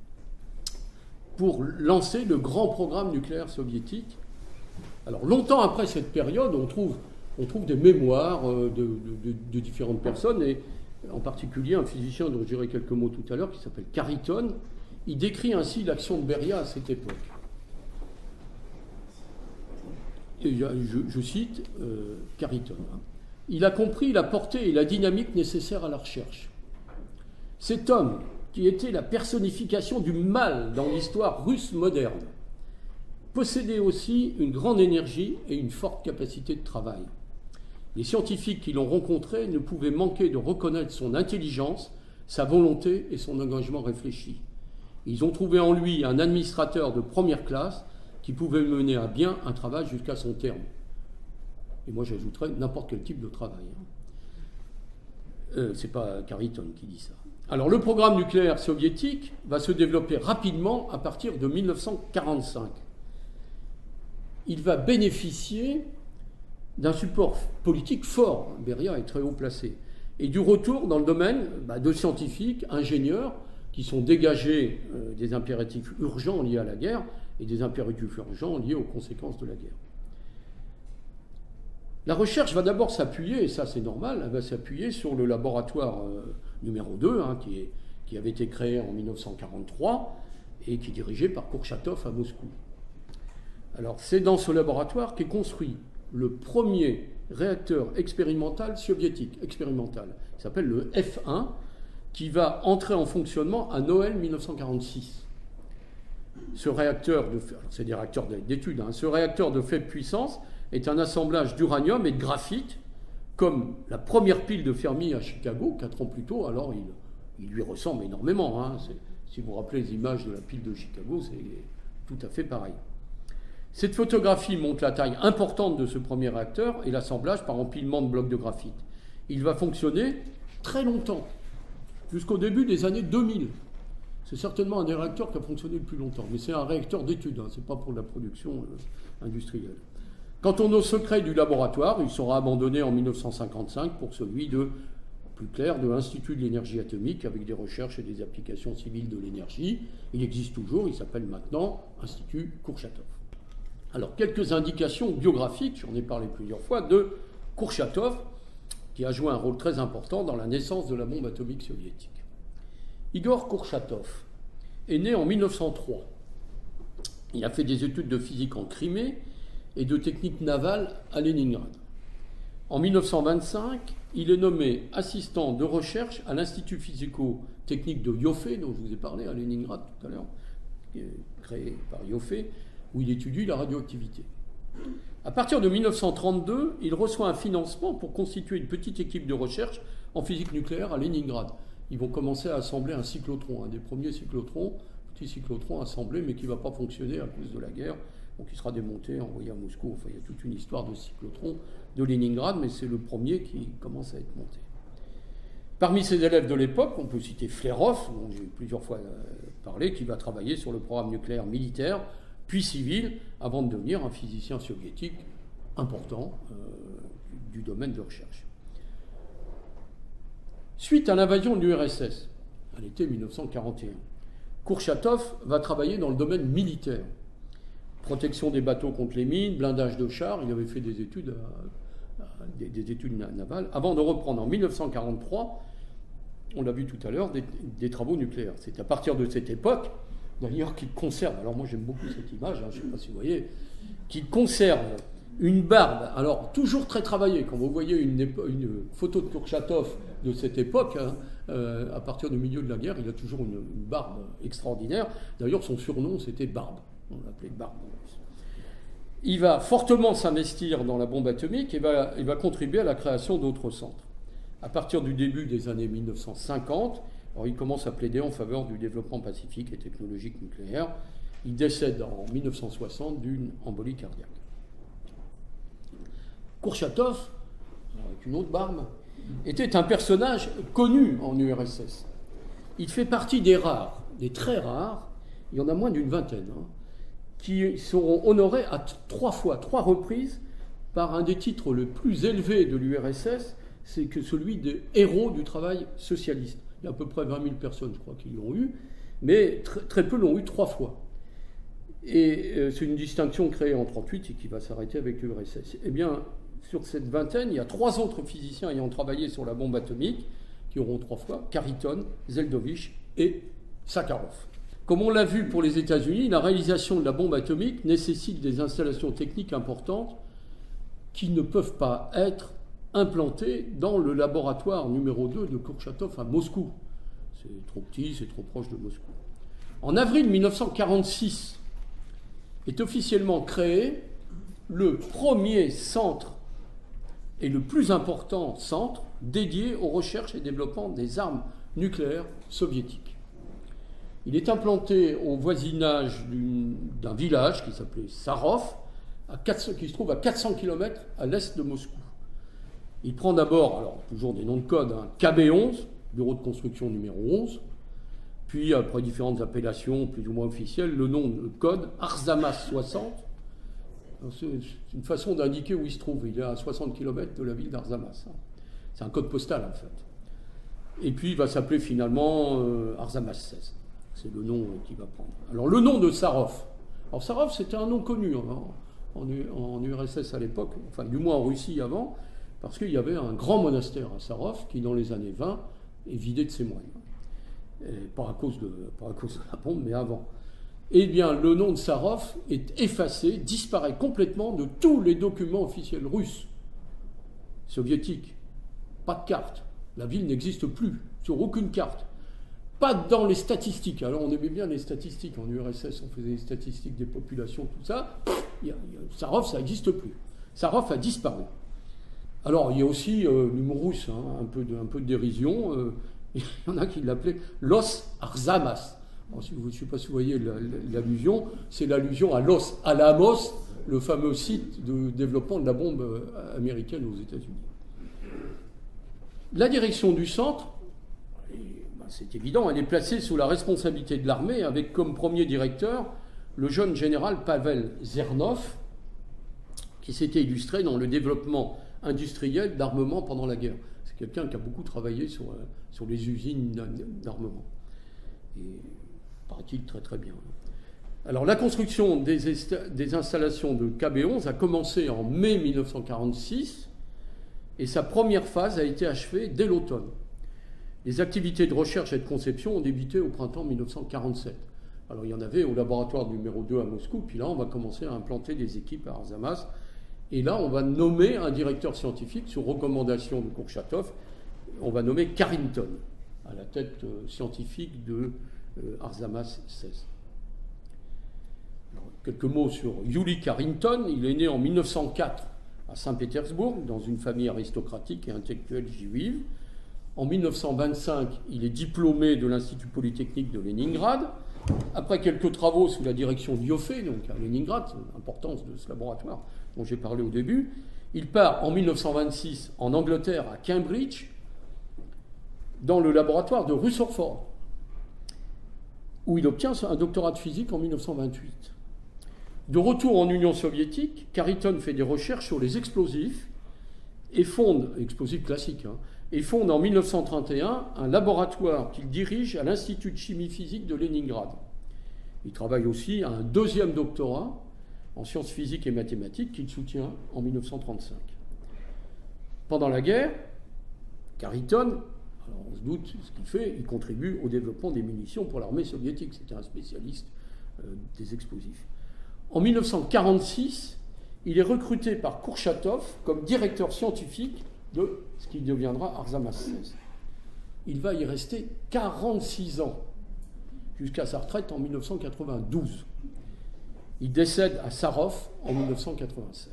pour lancer le grand programme nucléaire soviétique. Alors, longtemps après cette période, on trouve des mémoires de différentes personnes, et en particulier un physicien dont je dirai quelques mots tout à l'heure, qui s'appelle Khariton. Il décrit ainsi l'action de Beria à cette époque. et je cite Carrington, hein. Il a compris la portée et la dynamique nécessaires à la recherche. Cet homme, qui était la personnification du mal dans l'histoire russe moderne, possédait aussi une grande énergie et une forte capacité de travail. Les scientifiques qui l'ont rencontré ne pouvaient manquer de reconnaître son intelligence, sa volonté et son engagement réfléchi. Ils ont trouvé en lui un administrateur de première classe qui pouvait mener à bien un travail jusqu'à son terme. Et moi j'ajouterais n'importe quel type de travail. C'est pas Carrington qui dit ça. Alors le programme nucléaire soviétique va se développer rapidement à partir de 1945. Il va bénéficier d'un support politique fort. Beria est très haut placé. Et du retour dans le domaine de scientifiques, ingénieurs, qui sont dégagés des impératifs urgents liés à la guerre et des impératifs urgents liés aux conséquences de la guerre. La recherche va d'abord s'appuyer, et ça c'est normal, elle va s'appuyer sur le laboratoire numéro 2, hein, qui avait été créé en 1943 et qui est dirigé par Kourchatov à Moscou. Alors c'est dans ce laboratoire qu'est construit le premier réacteur expérimental soviétique, expérimental. Il s'appelle le F1, qui va entrer en fonctionnement à Noël 1946. Ce réacteur, c'est des réacteurs d'études, hein, ce réacteur de faible puissance est un assemblage d'uranium et de graphite, comme la première pile de Fermi à Chicago, 4 ans plus tôt. Alors il lui ressemble énormément. Hein. Si vous vous rappelez les images de la pile de Chicago, c'est tout à fait pareil. Cette photographie montre la taille importante de ce premier réacteur et l'assemblage par empilement de blocs de graphite. Il va fonctionner très longtemps, jusqu'au début des années 2000. C'est certainement un des réacteurs qui a fonctionné le plus longtemps, mais c'est un réacteur d'études, hein, c'est pas pour la production industrielle. Quant aux secrets du laboratoire, il sera abandonné en 1955 pour celui plus clair, de l'Institut de l'énergie atomique, avec des recherches et des applications civiles de l'énergie. Il existe toujours, il s'appelle maintenant Institut Kourchatov. Alors, quelques indications biographiques, j'en ai parlé plusieurs fois, de Kourchatov, qui a joué un rôle très important dans la naissance de la bombe atomique soviétique. Igor Kourchatov est né en 1903. Il a fait des études de physique en Crimée et de technique navale à Leningrad. En 1925, il est nommé assistant de recherche à l'Institut physico-technique de Ioffe, dont je vous ai parlé à Leningrad tout à l'heure, créé par Ioffe, où il étudie la radioactivité. À partir de 1932, il reçoit un financement pour constituer une petite équipe de recherche en physique nucléaire à Leningrad. Ils vont commencer à assembler un cyclotron, un des premiers cyclotrons, petit cyclotron assemblé, mais qui ne va pas fonctionner à cause de la guerre. Donc il sera démonté, envoyé à Moscou. Enfin, il y a toute une histoire de cyclotron de Leningrad, mais c'est le premier qui commence à être monté. Parmi ses élèves de l'époque, on peut citer Flerov, dont j'ai plusieurs fois parlé, qui va travailler sur le programme nucléaire militaire, puis civil, avant de devenir un physicien soviétique important du domaine de recherche. Suite à l'invasion de l'URSS, à l'été 1941, Kourchatov va travailler dans le domaine militaire. Protection des bateaux contre les mines, blindage de chars, il avait fait des études navales, avant de reprendre en 1943, on l'a vu tout à l'heure, des travaux nucléaires. C'est à partir de cette époque, d'ailleurs, qu'il conserve, alors moi j'aime beaucoup cette image, hein, je ne sais pas si vous voyez, qu'il conserve une barbe, alors toujours très travaillée. Quand vous voyez une photo de Kourchatov de cette époque, hein, à partir du milieu de la guerre, il a toujours une barbe extraordinaire. D'ailleurs, son surnom, c'était Barbe. On l'appelait Barbe. Il va fortement s'investir dans la bombe atomique et il va contribuer à la création d'autres centres. À partir du début des années 1950, alors il commence à plaider en faveur du développement pacifique et technologique nucléaire. Il décède en 1960 d'une embolie cardiaque. Kourchatov, avec une autre barbe, était un personnage connu en URSS. Il fait partie des rares, des très rares, il y en a moins d'une vingtaine, hein, qui seront honorés à 3 reprises par un des titres les plus élevés de l'URSS, c'est que celui de héros du travail socialiste. Il y a à peu près 20 000 personnes, je crois, qui l'ont eu, mais très peu l'ont eu 3 fois. Et c'est une distinction créée en 1938 et qui va s'arrêter avec l'URSS. Eh bien, sur cette vingtaine, il y a 3 autres physiciens ayant travaillé sur la bombe atomique qui auront 3 fois, Carrington, Zeldovich et Sakharov. Comme on l'a vu pour les États-Unis, la réalisation de la bombe atomique nécessite des installations techniques importantes qui ne peuvent pas être implantés dans le laboratoire numéro 2 de Kourchatov à Moscou. C'est trop petit, c'est trop proche de Moscou. En avril 1946 est officiellement créé le premier centre et le plus important centre dédié aux recherches et développement des armes nucléaires soviétiques. Il est implanté au voisinage d'un village qui s'appelait Sarov, qui se trouve à 400 km à l'est de Moscou. Il prend d'abord, alors toujours des noms de code, KB11, bureau de construction numéro 11, puis après différentes appellations plus ou moins officielles, le nom de code Arzamas 60. C'est une façon d'indiquer où il se trouve. Il est à 60 km de la ville d'Arzamas. C'est un code postal en fait. Et puis il va s'appeler finalement Arzamas 16. C'est le nom qu'il va prendre. Alors le nom de Sarov. Alors Sarov c'était un nom connu en URSS à l'époque, enfin du moins en Russie avant, parce qu'il y avait un grand monastère à Sarov qui dans les années 20 est vidé de ses moyens. Et pas à cause de la bombe, mais avant. Eh bien, le nom de Sarov est effacé, disparaît complètement de tous les documents officiels russes, soviétiques. Pas de carte. La ville n'existe plus, sur aucune carte. Pas dans les statistiques. Alors, on aimait bien les statistiques. En URSS, on faisait les statistiques des populations, tout ça. Sarov, ça n'existe plus. Sarov a disparu. Alors, il y a aussi l'humour russe, un peu de dérision. Il y en a qui l'appelaient Los Arzamas. Alors, je ne sais pas si vous voyez l'allusion, c'est l'allusion à Los Alamos, le fameux site de développement de la bombe américaine aux États-Unis. La direction du centre, c'est évident, elle est placée sous la responsabilité de l'armée avec comme premier directeur le jeune général Pavel Zernov, qui s'était illustré dans le développement industriel d'armement pendant la guerre. C'est quelqu'un qui a beaucoup travaillé sur les usines d'armement. Et paraît-il très très bien. Alors la construction des installations de KB11 a commencé en mai 1946 et sa première phase a été achevée dès l'automne. Les activités de recherche et de conception ont débuté au printemps 1947. Alors il y en avait au laboratoire numéro 2 à Moscou, puis là on va commencer à implanter des équipes à Arzamas. Et là on va nommer un directeur scientifique sur recommandation de Kourchatov. On va nommer Carrington à la tête scientifique de Arzamas 16. Alors, quelques mots sur Yuri Carrington. Il est né en 1904 à Saint-Pétersbourg, dans une famille aristocratique et intellectuelle juive. En 1925, il est diplômé de l'Institut Polytechnique de Leningrad. Après quelques travaux sous la direction d'Ioffe, donc à Leningrad, l'importance de ce laboratoire dont j'ai parlé au début, il part en 1926 en Angleterre, à Cambridge, dans le laboratoire de Rutherford, où il obtient un doctorat de physique en 1928. De retour en Union soviétique, Carrington fait des recherches sur les explosifs et fonde, explosifs classiques, et fonde en 1931 un laboratoire qu'il dirige à l'Institut de chimie physique de Leningrad. Il travaille aussi à un deuxième doctorat en sciences physiques et mathématiques qu'il soutient en 1935. Pendant la guerre, Carrington, alors on se doute ce qu'il fait, il contribue au développement des munitions pour l'armée soviétique. C'était un spécialiste des explosifs. En 1946, il est recruté par Kourchatov comme directeur scientifique de ce qui deviendra Arzamas 16. Il va y rester 46 ans, jusqu'à sa retraite en 1992. Il décède à Sarov en 1996.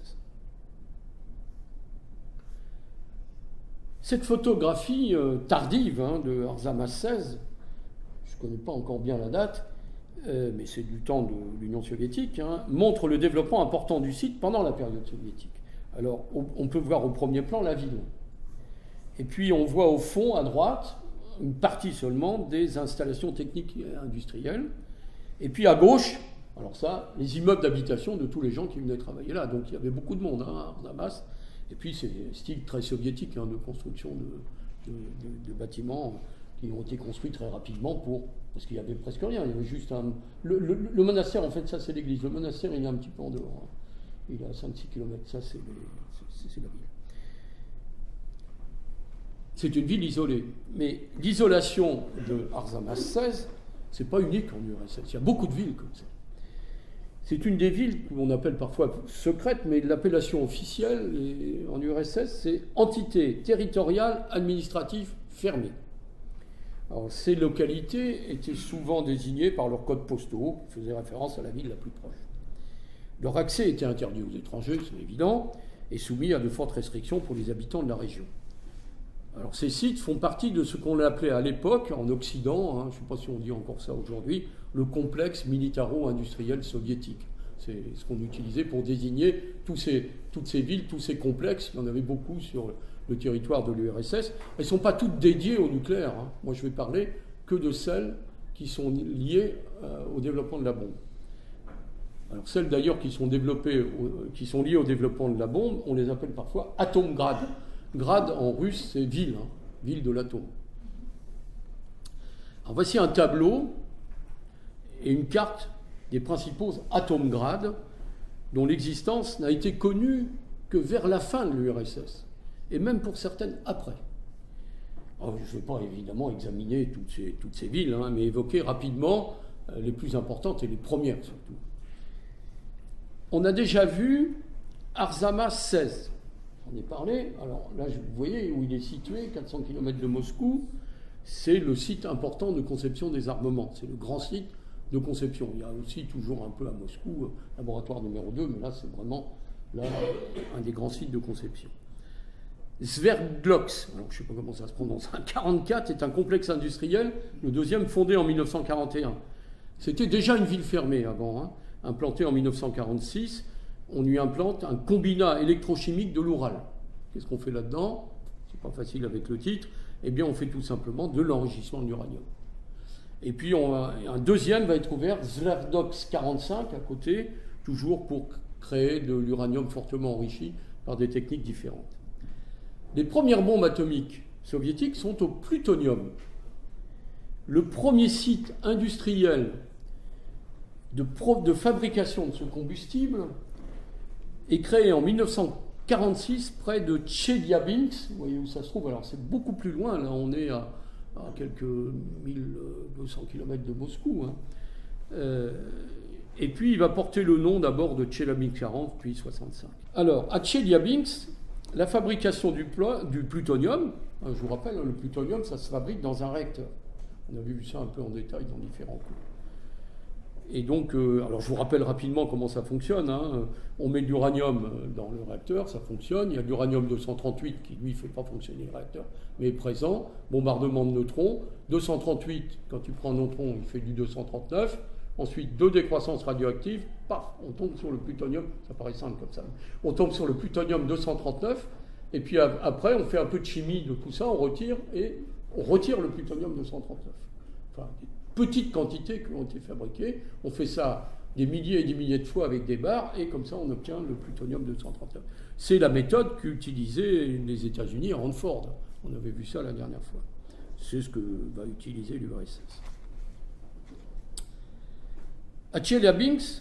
Cette photographie tardive de Arzamas 16, je ne connais pas encore bien la date, mais c'est du temps de l'Union soviétique, montre le développement important du site pendant la période soviétique. Alors, on peut voir au premier plan la ville. Et puis, on voit au fond, à droite, une partie seulement des installations techniques et industrielles. Et puis, à gauche, alors ça, les immeubles d'habitation de tous les gens qui venaient travailler là. Donc, il y avait beaucoup de monde à Arzamas. Et puis, c'est un style très soviétique de construction de bâtiments qui ont été construits très rapidement parce qu'il n'y avait presque rien. Il y avait juste le monastère, en fait, ça, c'est l'église. Le monastère, il est un petit peu en dehors. Il est à 5-6 km. Ça, c'est la ville. C'est une ville isolée. Mais l'isolation de Arzamas 16, c'est pas unique en URSS. Il y a beaucoup de villes comme ça. C'est une des villes qu'on appelle parfois secrète, mais l'appellation officielle en URSS, c'est entité territoriale administrative fermée. Alors, ces localités étaient souvent désignées par leurs codes postaux, qui faisaient référence à la ville la plus proche. Leur accès était interdit aux étrangers, c'est évident, et soumis à de fortes restrictions pour les habitants de la région. Alors, ces sites font partie de ce qu'on appelait à l'époque, en Occident, je ne sais pas si on dit encore ça aujourd'hui, le complexe militaro-industriel soviétique. C'est ce qu'on utilisait pour désigner toutes ces villes, tous ces complexes. Il y en avait beaucoup sur le territoire de l'URSS. Elles ne sont pas toutes dédiées au nucléaire. Moi, je vais parler que de celles qui sont liées au développement de la bombe. Alors, celles d'ailleurs qui sont liées au développement de la bombe, on les appelle parfois Atomgrad. Grad en russe, c'est ville, ville de l'atome. Alors, voici un tableau et une carte des principaux Atomgrad dont l'existence n'a été connue que vers la fin de l'URSS, et même pour certaines après. Alors, je ne vais pas évidemment examiner toutes ces villes, mais évoquer rapidement les plus importantes et les premières surtout. On a déjà vu Arzama 16. J'en ai parlé. Alors là, vous voyez où il est situé, 400 km de Moscou. C'est le site important de conception des armements. C'est le grand site de conception. Il y a aussi toujours un peu à Moscou, laboratoire numéro 2, mais là, c'est vraiment un des grands sites de conception. Sverdlovsk, alors je ne sais pas comment ça se prononce, 44 est un complexe industriel, le deuxième fondé en 1941. C'était déjà une ville fermée avant, implanté en 1946. On y implante un combinat électrochimique de l'Oural. Qu'est-ce qu'on fait là-dedans? C'est pas facile avec le titre. Eh bien, on fait tout simplement de l'enrichissement de l'uranium. Et puis, un deuxième va être ouvert, Sverdlovsk 45, à côté, toujours pour créer de l'uranium fortement enrichi par des techniques différentes. Les premières bombes atomiques soviétiques sont au plutonium. Le premier site industriel de fabrication de ce combustible est créé en 1946 près de Tcheliabinsk. Vous voyez où ça se trouve? Alors c'est beaucoup plus loin, là on est à quelques 1200 km de Moscou. Et puis il va porter le nom d'abord de Tcheliabinsk 40, puis 65. Alors à Tcheliabinsk, la fabrication du plutonium, je vous rappelle, le plutonium ça se fabrique dans un réacteur. On avait vu ça un peu en détail dans différents cours. Et donc, alors je vous rappelle rapidement comment ça fonctionne. On met de l'uranium dans le réacteur, ça fonctionne. Il y a de l'uranium 238 qui, lui, ne fait pas fonctionner le réacteur, mais est présent. Bombardement de neutrons. 238, quand tu prends un neutron, il fait du 239. Ensuite, 2 décroissances radioactives. Paf, on tombe sur le plutonium. Ça paraît simple comme ça. On tombe sur le plutonium 239. Et puis après, on fait un peu de chimie de tout ça. On retire le plutonium 239. Enfin, petites quantités qui ont été fabriquées. On fait ça des milliers et des milliers de fois avec des barres, et comme ça, on obtient le plutonium 239. C'est la méthode qu'utilisaient les États-Unis à Hanford. On avait vu ça la dernière fois. C'est ce que va utiliser l'URSS. À Tcheliabinsk,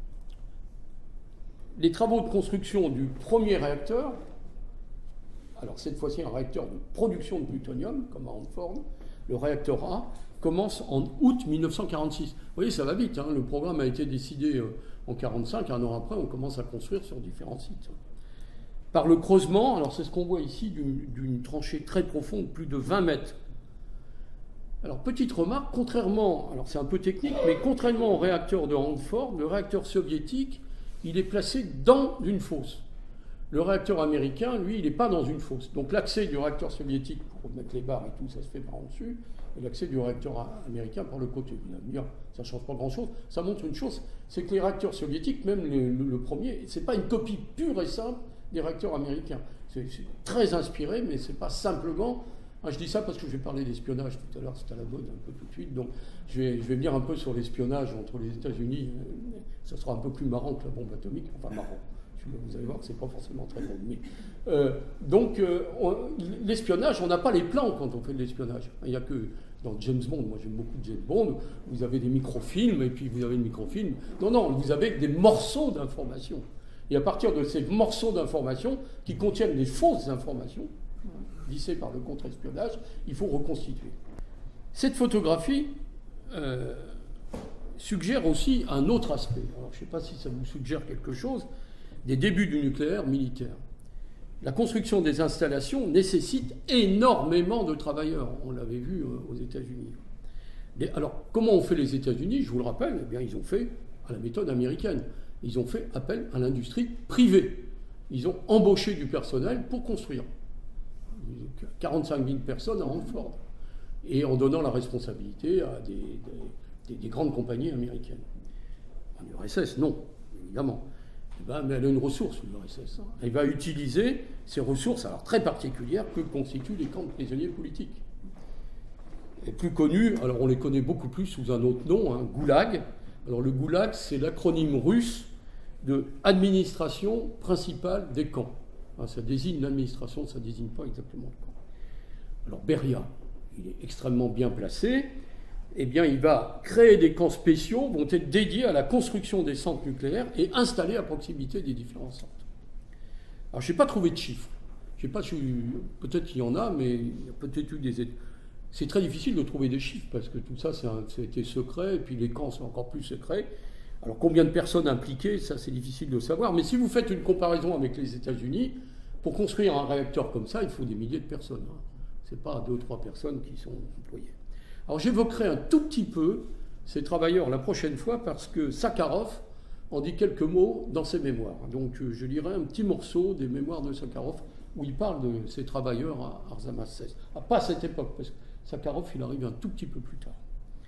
les travaux de construction du premier réacteur, alors cette fois-ci un réacteur de production de plutonium, comme à Hanford, le réacteur A, commence en août 1946. Vous voyez, ça va vite. Le programme a été décidé en 1945. Un an après, on commence à construire sur différents sites. Par le creusement, alors c'est ce qu'on voit ici, d'une tranchée très profonde, plus de 20 mètres. Alors, petite remarque, contrairement, alors c'est un peu technique, mais contrairement au réacteur de Hanford, le réacteur soviétique, il est placé dans une fosse. Le réacteur américain, lui, il n'est pas dans une fosse. Donc l'accès du réacteur soviétique, pour mettre les barres et tout, ça se fait par en dessus, et l'accès du réacteur américain par le côté. Vous allez me dire, ça ne change pas grand-chose. Ça montre une chose, c'est que les réacteurs soviétiques, même le premier, ce n'est pas une copie pure et simple des réacteurs américains. C'est très inspiré, mais ce n'est pas simplement... je dis ça parce que je vais parler d'espionnage tout à l'heure, c'est à la mode un peu tout de suite, donc je vais venir un peu sur l'espionnage entre les États-Unis. Ça sera un peu plus marrant que la bombe atomique, enfin marrant. Vous allez voir que ce n'est pas forcément très bon. Mais, l'espionnage, on n'a pas les plans quand on fait de l'espionnage. Il n'y a que dans James Bond, moi j'aime beaucoup James Bond, vous avez des microfilms, et puis vous avez le microfilm. Non, vous avez des morceaux d'informations. Et à partir de ces morceaux d'informations, qui contiennent des fausses informations, glissées par le contre-espionnage, il faut reconstituer. Cette photographie suggère aussi un autre aspect. Alors, je ne sais pas si ça vous suggère quelque chose, des débuts du nucléaire militaire. La construction des installations nécessite énormément de travailleurs. On l'avait vu aux États-Unis. Alors, comment ont fait les États-Unis? Je vous le rappelle, eh bien, ils ont fait à la méthode américaine. Ils ont fait appel à l'industrie privée. Ils ont embauché du personnel pour construire. 45 000 personnes à Hanford. Et en donnant la responsabilité à des grandes compagnies américaines. L'URSS, non, évidemment. Mais elle a une ressource, l'URSS. Elle va utiliser ces ressources alors très particulières que constituent les camps de prisonniers politiques. Et plus connus, alors on les connaît beaucoup plus sous un autre nom, Goulag. Alors le Goulag, c'est l'acronyme russe de Administration principale des camps. Ça désigne l'administration, ça ne désigne pas exactement le camp. Alors Beria, il est extrêmement bien placé. Eh bien, il va créer des camps spéciaux, vont être dédiés à la construction des centres nucléaires et installés à proximité des différents centres. Alors, je n'ai pas trouvé de chiffres. Peut-être qu'il y en a, mais il y a peut-être eu des... C'est très difficile de trouver des chiffres, parce que tout ça, ça a été secret, et puis les camps sont encore plus secrets. Alors, combien de personnes impliquées, ça, c'est difficile de savoir. Mais si vous faites une comparaison avec les États-Unis, pour construire un réacteur comme ça, il faut des milliers de personnes. Ce n'est pas 2 ou 3 personnes qui sont employées. Alors j'évoquerai un tout petit peu ces travailleurs la prochaine fois parce que Sakharov en dit quelques mots dans ses mémoires. Donc je lirai un petit morceau des mémoires de Sakharov où il parle de ces travailleurs à Arzamas 16. Pas à cette époque, parce que Sakharov il arrive un tout petit peu plus tard.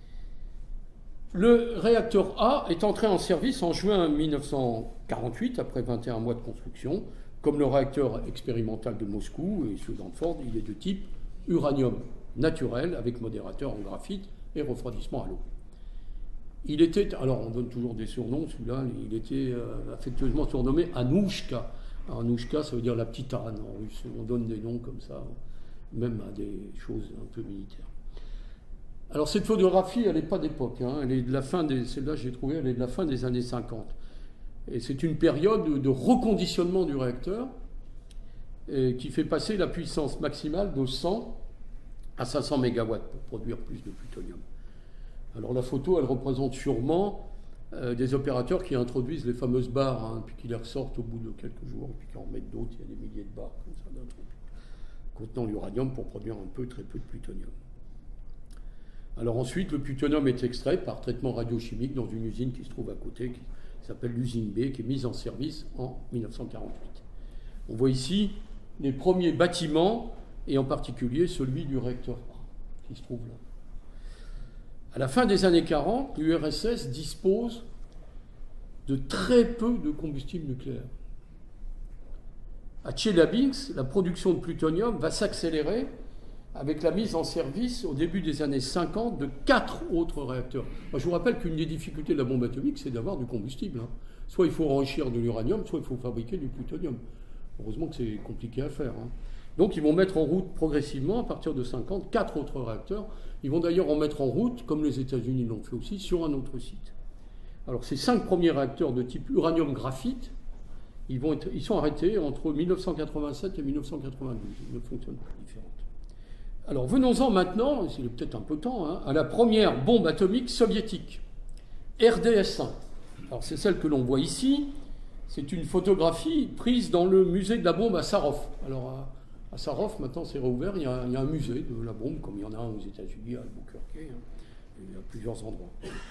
Le réacteur A est entré en service en juin 1948, après 21 mois de construction. Comme le réacteur expérimental de Moscou et ceux d'Hanford, il est de type uranium naturel avec modérateur en graphite et refroidissement à l'eau. Il était, alors on donne toujours des surnoms, celui-là, il était affectueusement surnommé Anouchka. Anouchka, ça veut dire la petite âne en russe. On donne des noms comme ça, même à des choses un peu militaires. Alors cette photographie, elle n'est pas d'époque, elle est de la fin des, celle-là j'ai trouvé, elle est de la fin des années 50. Et c'est une période de reconditionnement du réacteur qui fait passer la puissance maximale de 100 à 500 MW pour produire plus de plutonium. Alors la photo, elle représente sûrement des opérateurs qui introduisent les fameuses barres, puis qui les ressortent au bout de quelques jours, puis qui en mettent d'autres, il y a des milliers de barres comme ça, d'un truc, contenant l'uranium pour produire très peu de plutonium. Alors ensuite, le plutonium est extrait par traitement radiochimique dans une usine qui se trouve à côté, qui s'appelle l'usine B, qui est mise en service en 1948. On voit ici les premiers bâtiments, et en particulier celui du réacteur A, qui se trouve là. À la fin des années 40, l'URSS dispose de très peu de combustible nucléaire. À Tcheliabinsk, la production de plutonium va s'accélérer avec la mise en service au début des années 50 de 4 autres réacteurs. Moi, je vous rappelle qu'une des difficultés de la bombe atomique, c'est d'avoir du combustible. Soit il faut enrichir de l'uranium, soit il faut fabriquer du plutonium. Heureusement que c'est compliqué à faire. Donc ils vont mettre en route progressivement, à partir de 50, 4 autres réacteurs. Ils vont d'ailleurs en mettre en route, comme les États-Unis l'ont fait aussi, sur un autre site. Alors ces 5 premiers réacteurs de type uranium-graphite, ils sont arrêtés entre 1987 et 1992. Ils ne fonctionnent pas différentes. Alors venons-en maintenant, c'est peut-être un peu temps, à la première bombe atomique soviétique, RDS-1. Alors c'est celle que l'on voit ici. C'est une photographie prise dans le musée de la bombe à Sarov. Alors à Sarov, maintenant c'est réouvert, il y a un musée de la bombe, comme il y en a un aux États-Unis, à Albuquerque, il y a plusieurs endroits.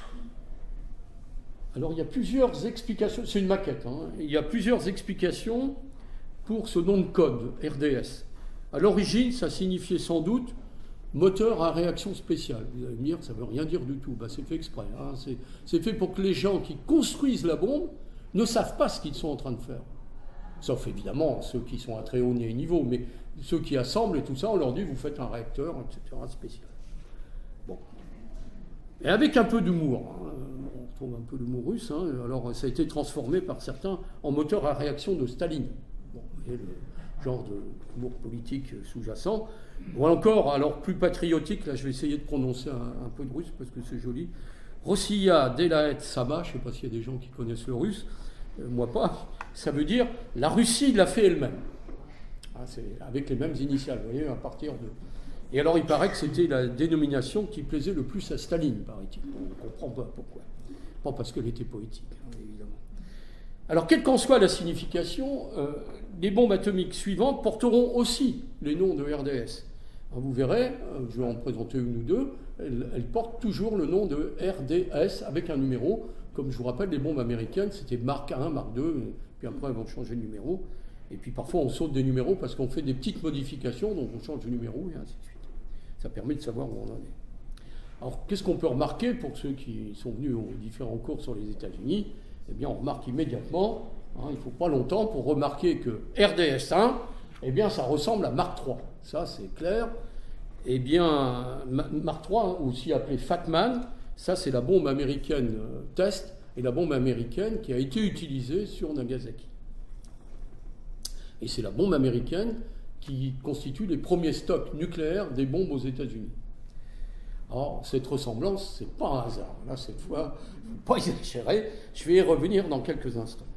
Alors il y a plusieurs explications, c'est une maquette, il y a plusieurs explications pour ce nom de code, RDS. À l'origine, ça signifiait sans doute moteur à réaction spéciale. Vous allez me dire, ça ne veut rien dire du tout. C'est fait exprès. C'est fait pour que les gens qui construisent la bombe ne savent pas ce qu'ils sont en train de faire. Sauf évidemment ceux qui sont à très haut niveau, mais ceux qui assemblent et tout ça, on leur dit vous faites un réacteur, etc. spécial. Bon. Et avec un peu d'humour, on retrouve un peu d'humour russe, alors ça a été transformé par certains en moteur à réaction de Staline. Bon, vous voyez le genre d'humour politique sous-jacent. Ou encore, alors plus patriotique, là je vais essayer de prononcer un peu de russe parce que c'est joli. Rossiya Delaet Sama, je ne sais pas s'il y a des gens qui connaissent le russe, moi pas, ça veut dire la Russie l'a fait elle-même. C'est avec les mêmes initiales, vous voyez, à partir de... Et alors, il paraît que c'était la dénomination qui plaisait le plus à Staline, paraît-il. On ne comprend pas pourquoi. Pas parce qu'elle était poétique, hein, évidemment. Alors, quelle qu'en soit la signification, les bombes atomiques suivantes porteront aussi les noms de RDS. Alors, vous verrez, je vais en présenter une ou deux, elles portent toujours le nom de RDS avec un numéro. Comme je vous rappelle, les bombes américaines, c'était Mark 1, Mark 2, puis après, elles vont changer de numéro. Et puis parfois, on saute des numéros parce qu'on fait des petites modifications, donc on change de numéro, et ainsi de suite. Ça permet de savoir où on en est. Alors, qu'est-ce qu'on peut remarquer pour ceux qui sont venus aux différents cours sur les États-Unis? Eh bien, on remarque immédiatement, hein, il ne faut pas longtemps pour remarquer que RDS-1, eh bien, ça ressemble à Mark 3. Ça, c'est clair. Eh bien, Mark 3, aussi appelé Fatman, ça, c'est la bombe américaine test et la bombe américaine qui a été utilisée sur Nagasaki. Et c'est la bombe américaine qui constitue les premiers stocks nucléaires des bombes aux États-Unis. Alors, cette ressemblance, c'est pas un hasard. Là, cette fois, il ne faut pas exagérer. Je vais y revenir dans quelques instants.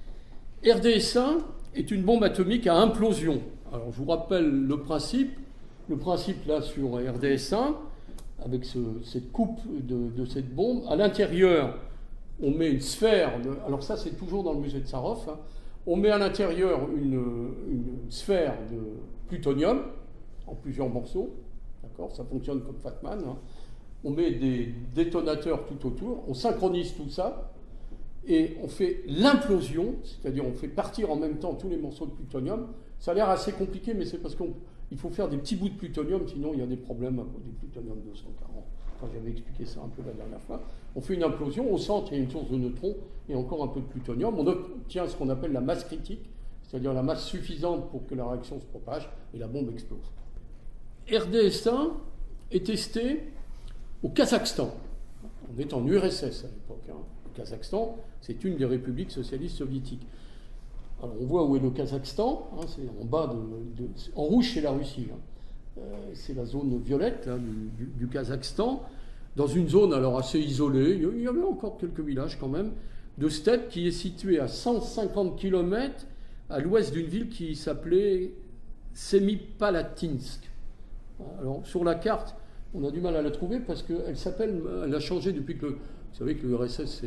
RDS-1 est une bombe atomique à implosion. Alors, je vous rappelle le principe. Le principe, là, sur RDS-1, avec cette coupe de cette bombe, à l'intérieur, on met une sphère. Alors ça, c'est toujours dans le musée de Sarov. Hein. On met à l'intérieur une sphère de plutonium en plusieurs morceaux. D'accord, ça fonctionne comme Fatman. Hein. On met des détonateurs tout autour. On synchronise tout ça. Et on fait l'implosion, c'est-à-dire on fait partir en même temps tous les morceaux de plutonium. Ça a l'air assez compliqué, mais c'est parce qu'il faut faire des petits bouts de plutonium, sinon il y a des problèmes à cause du plutonium 240. Enfin, j'avais expliqué ça un peu la dernière fois. On fait une implosion, au centre il y a une source de neutrons et encore un peu de plutonium. On obtient ce qu'on appelle la masse critique, c'est-à-dire la masse suffisante pour que la réaction se propage et la bombe explose. RDS-1 est testé au Kazakhstan. On est en URSS à l'époque. Hein. Le Kazakhstan, c'est une des républiques socialistes soviétiques. Alors on voit où est le Kazakhstan, hein, c'est en bas en rouge c'est la Russie. Hein. C'est la zone violette là, du Kazakhstan, dans une zone alors assez isolée, il y avait encore quelques villages quand même, de steppe qui est située à 150 km à l'ouest d'une ville qui s'appelait Semipalatinsk. Alors sur la carte, on a du mal à la trouver parce elle a changé depuis que vous savez que l'URSS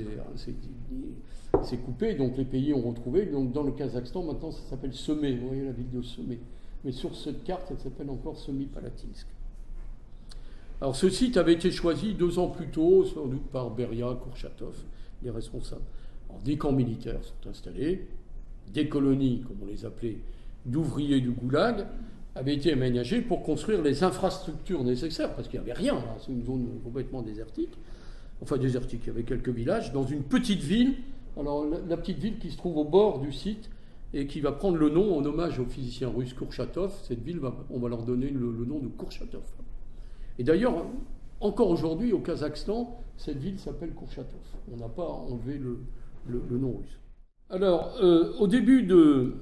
s'est coupé, donc les pays ont retrouvé. Donc dans le Kazakhstan, maintenant, ça s'appelle Semé. Vous voyez la ville de Semé. Mais sur cette carte, elle s'appelle encore Semipalatinsk. Alors ce site avait été choisi 2 ans plus tôt, sans doute par Beria, Kourchatov, les responsables. Alors, des camps militaires sont installés, des colonies, comme on les appelait, d'ouvriers du goulag, avaient été aménagées pour construire les infrastructures nécessaires, parce qu'il n'y avait rien, hein, c'est une zone complètement désertique. Enfin désertique, il y avait quelques villages, dans une petite ville, alors la petite ville qui se trouve au bord du site et qui va prendre le nom en hommage au physicien russe Kourchatov. Cette ville, on va leur donner le nom de Kourchatov. Et d'ailleurs, encore aujourd'hui, au Kazakhstan, cette ville s'appelle Kourchatov. On n'a pas enlevé le nom russe. Alors, au début de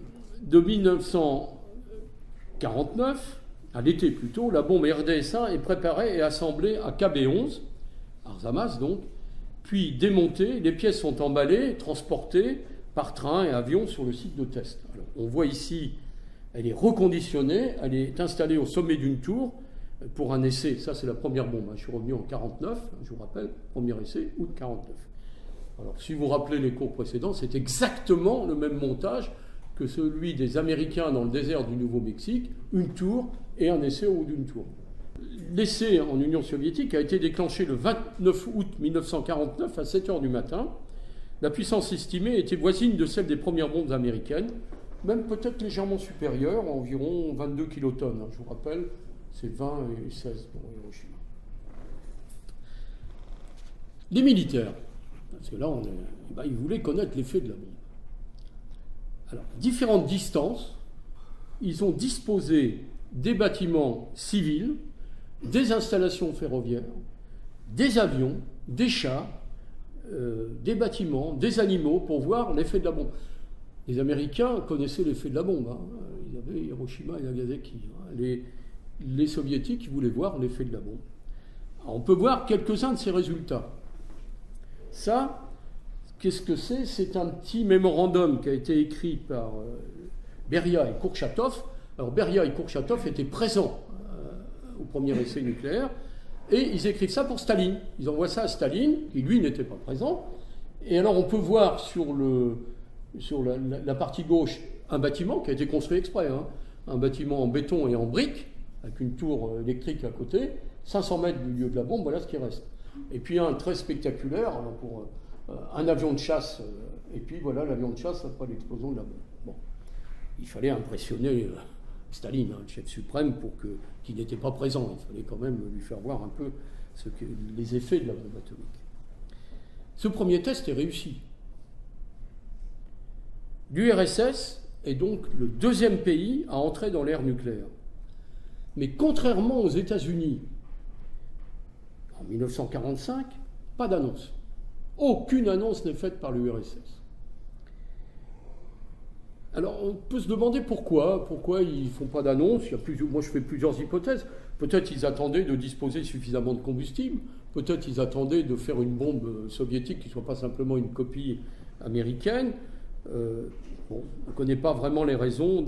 1949, à l'été plutôt, la bombe RDS-1 est préparée et assemblée à KB11, Arzamas donc, puis démontée, les pièces sont emballées, transportées par train et avion sur le site de test. Alors, on voit ici, elle est reconditionnée, elle est installée au sommet d'une tour pour un essai. Ça, c'est la première bombe. Je suis revenu en 49, je vous rappelle, premier essai, août 49. Alors, si vous vous rappelez les cours précédents, c'est exactement le même montage que celui des Américains dans le désert du Nouveau-Mexique, une tour et un essai au haut d'une tour. L'essai en Union soviétique a été déclenché le 29 août 1949 à 7 h du matin. La puissance estimée était voisine de celle des premières bombes américaines, même peut-être légèrement supérieure, environ 22 kilotonnes. Je vous rappelle, c'est 20 et 16 pour Hiroshima. Les militaires, parce que là, ils voulaient connaître l'effet de la bombe. Alors, différentes distances, ils ont disposé des bâtiments civils, des installations ferroviaires, des avions, des chars, des bâtiments, des animaux pour voir l'effet de la bombe. Les Américains connaissaient l'effet de la bombe. Hein. Il y avait Hiroshima et Nagasaki. Hein. Les Soviétiques voulaient voir l'effet de la bombe. Alors, on peut voir quelques-uns de ces résultats. Ça, qu'est-ce que c'est? C'est un petit mémorandum qui a été écrit par Beria et Kourchatov. Alors Beria et Kourchatov étaient présents au premier essai nucléaire, et ils écrivent ça pour Staline. Ils envoient ça à Staline, qui lui n'était pas présent. Et alors on peut voir sur la partie gauche un bâtiment qui a été construit exprès, hein, un bâtiment en béton et en briques, avec une tour électrique à côté, 500 mètres du lieu de la bombe, voilà ce qui reste. Et puis un très spectaculaire pour un avion de chasse, et puis voilà l'avion de chasse après l'explosion de la bombe. Bon. Il fallait impressionner Staline, hein, le chef suprême, qu'il n'était pas présent. Il fallait quand même lui faire voir un peu les effets de la bombe atomique. Ce premier test est réussi. L'URSS est donc le deuxième pays à entrer dans l'ère nucléaire. Mais contrairement aux États-Unis, en 1945, pas d'annonce. Aucune annonce n'est faite par l'URSS. Alors on peut se demander pourquoi ils ne font pas d'annonce. Moi je fais plusieurs hypothèses. Peut-être ils attendaient de disposer suffisamment de combustible, peut-être ils attendaient de faire une bombe soviétique qui ne soit pas simplement une copie américaine. On ne connaît pas vraiment les raisons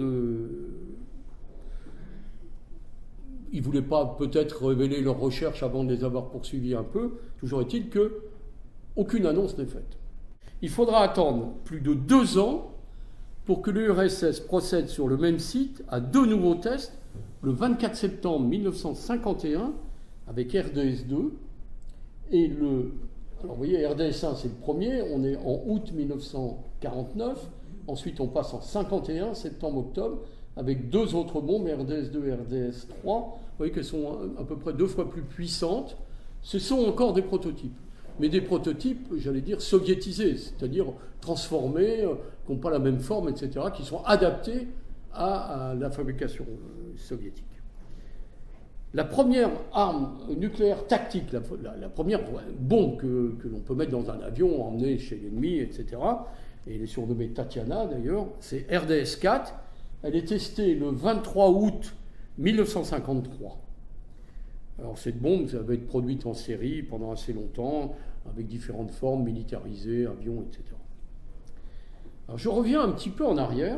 Ils ne voulaient pas peut-être révéler leurs recherches avant de les avoir poursuivies un peu. Toujours est-il qu'aucune annonce n'est faite. Il faudra attendre plus de 2 ans pour que l'URSS procède sur le même site à 2 nouveaux tests, le 24 septembre 1951 avec RDS-2 et alors vous voyez, RDS-1 c'est le premier, on est en août 1949, ensuite on passe en 51, septembre-octobre, avec 2 autres bombes, RDS-2 et RDS-3, vous voyez qu'elles sont à peu près 2 fois plus puissantes. Ce sont encore des prototypes, mais des prototypes, j'allais dire, soviétisés, c'est-à-dire transformés, qui n'ont pas la même forme, etc., qui sont adaptés à la fabrication soviétique. La première arme nucléaire tactique, la première bombe que l'on peut mettre dans un avion, emmener chez l'ennemi, etc., et elle est surnommée Tatiana d'ailleurs, c'est RDS-4. Elle est testée le 23 août 1953. Alors cette bombe, ça va être produite en série pendant assez longtemps, avec différentes formes, militarisées, avions, etc. Alors je reviens un petit peu en arrière.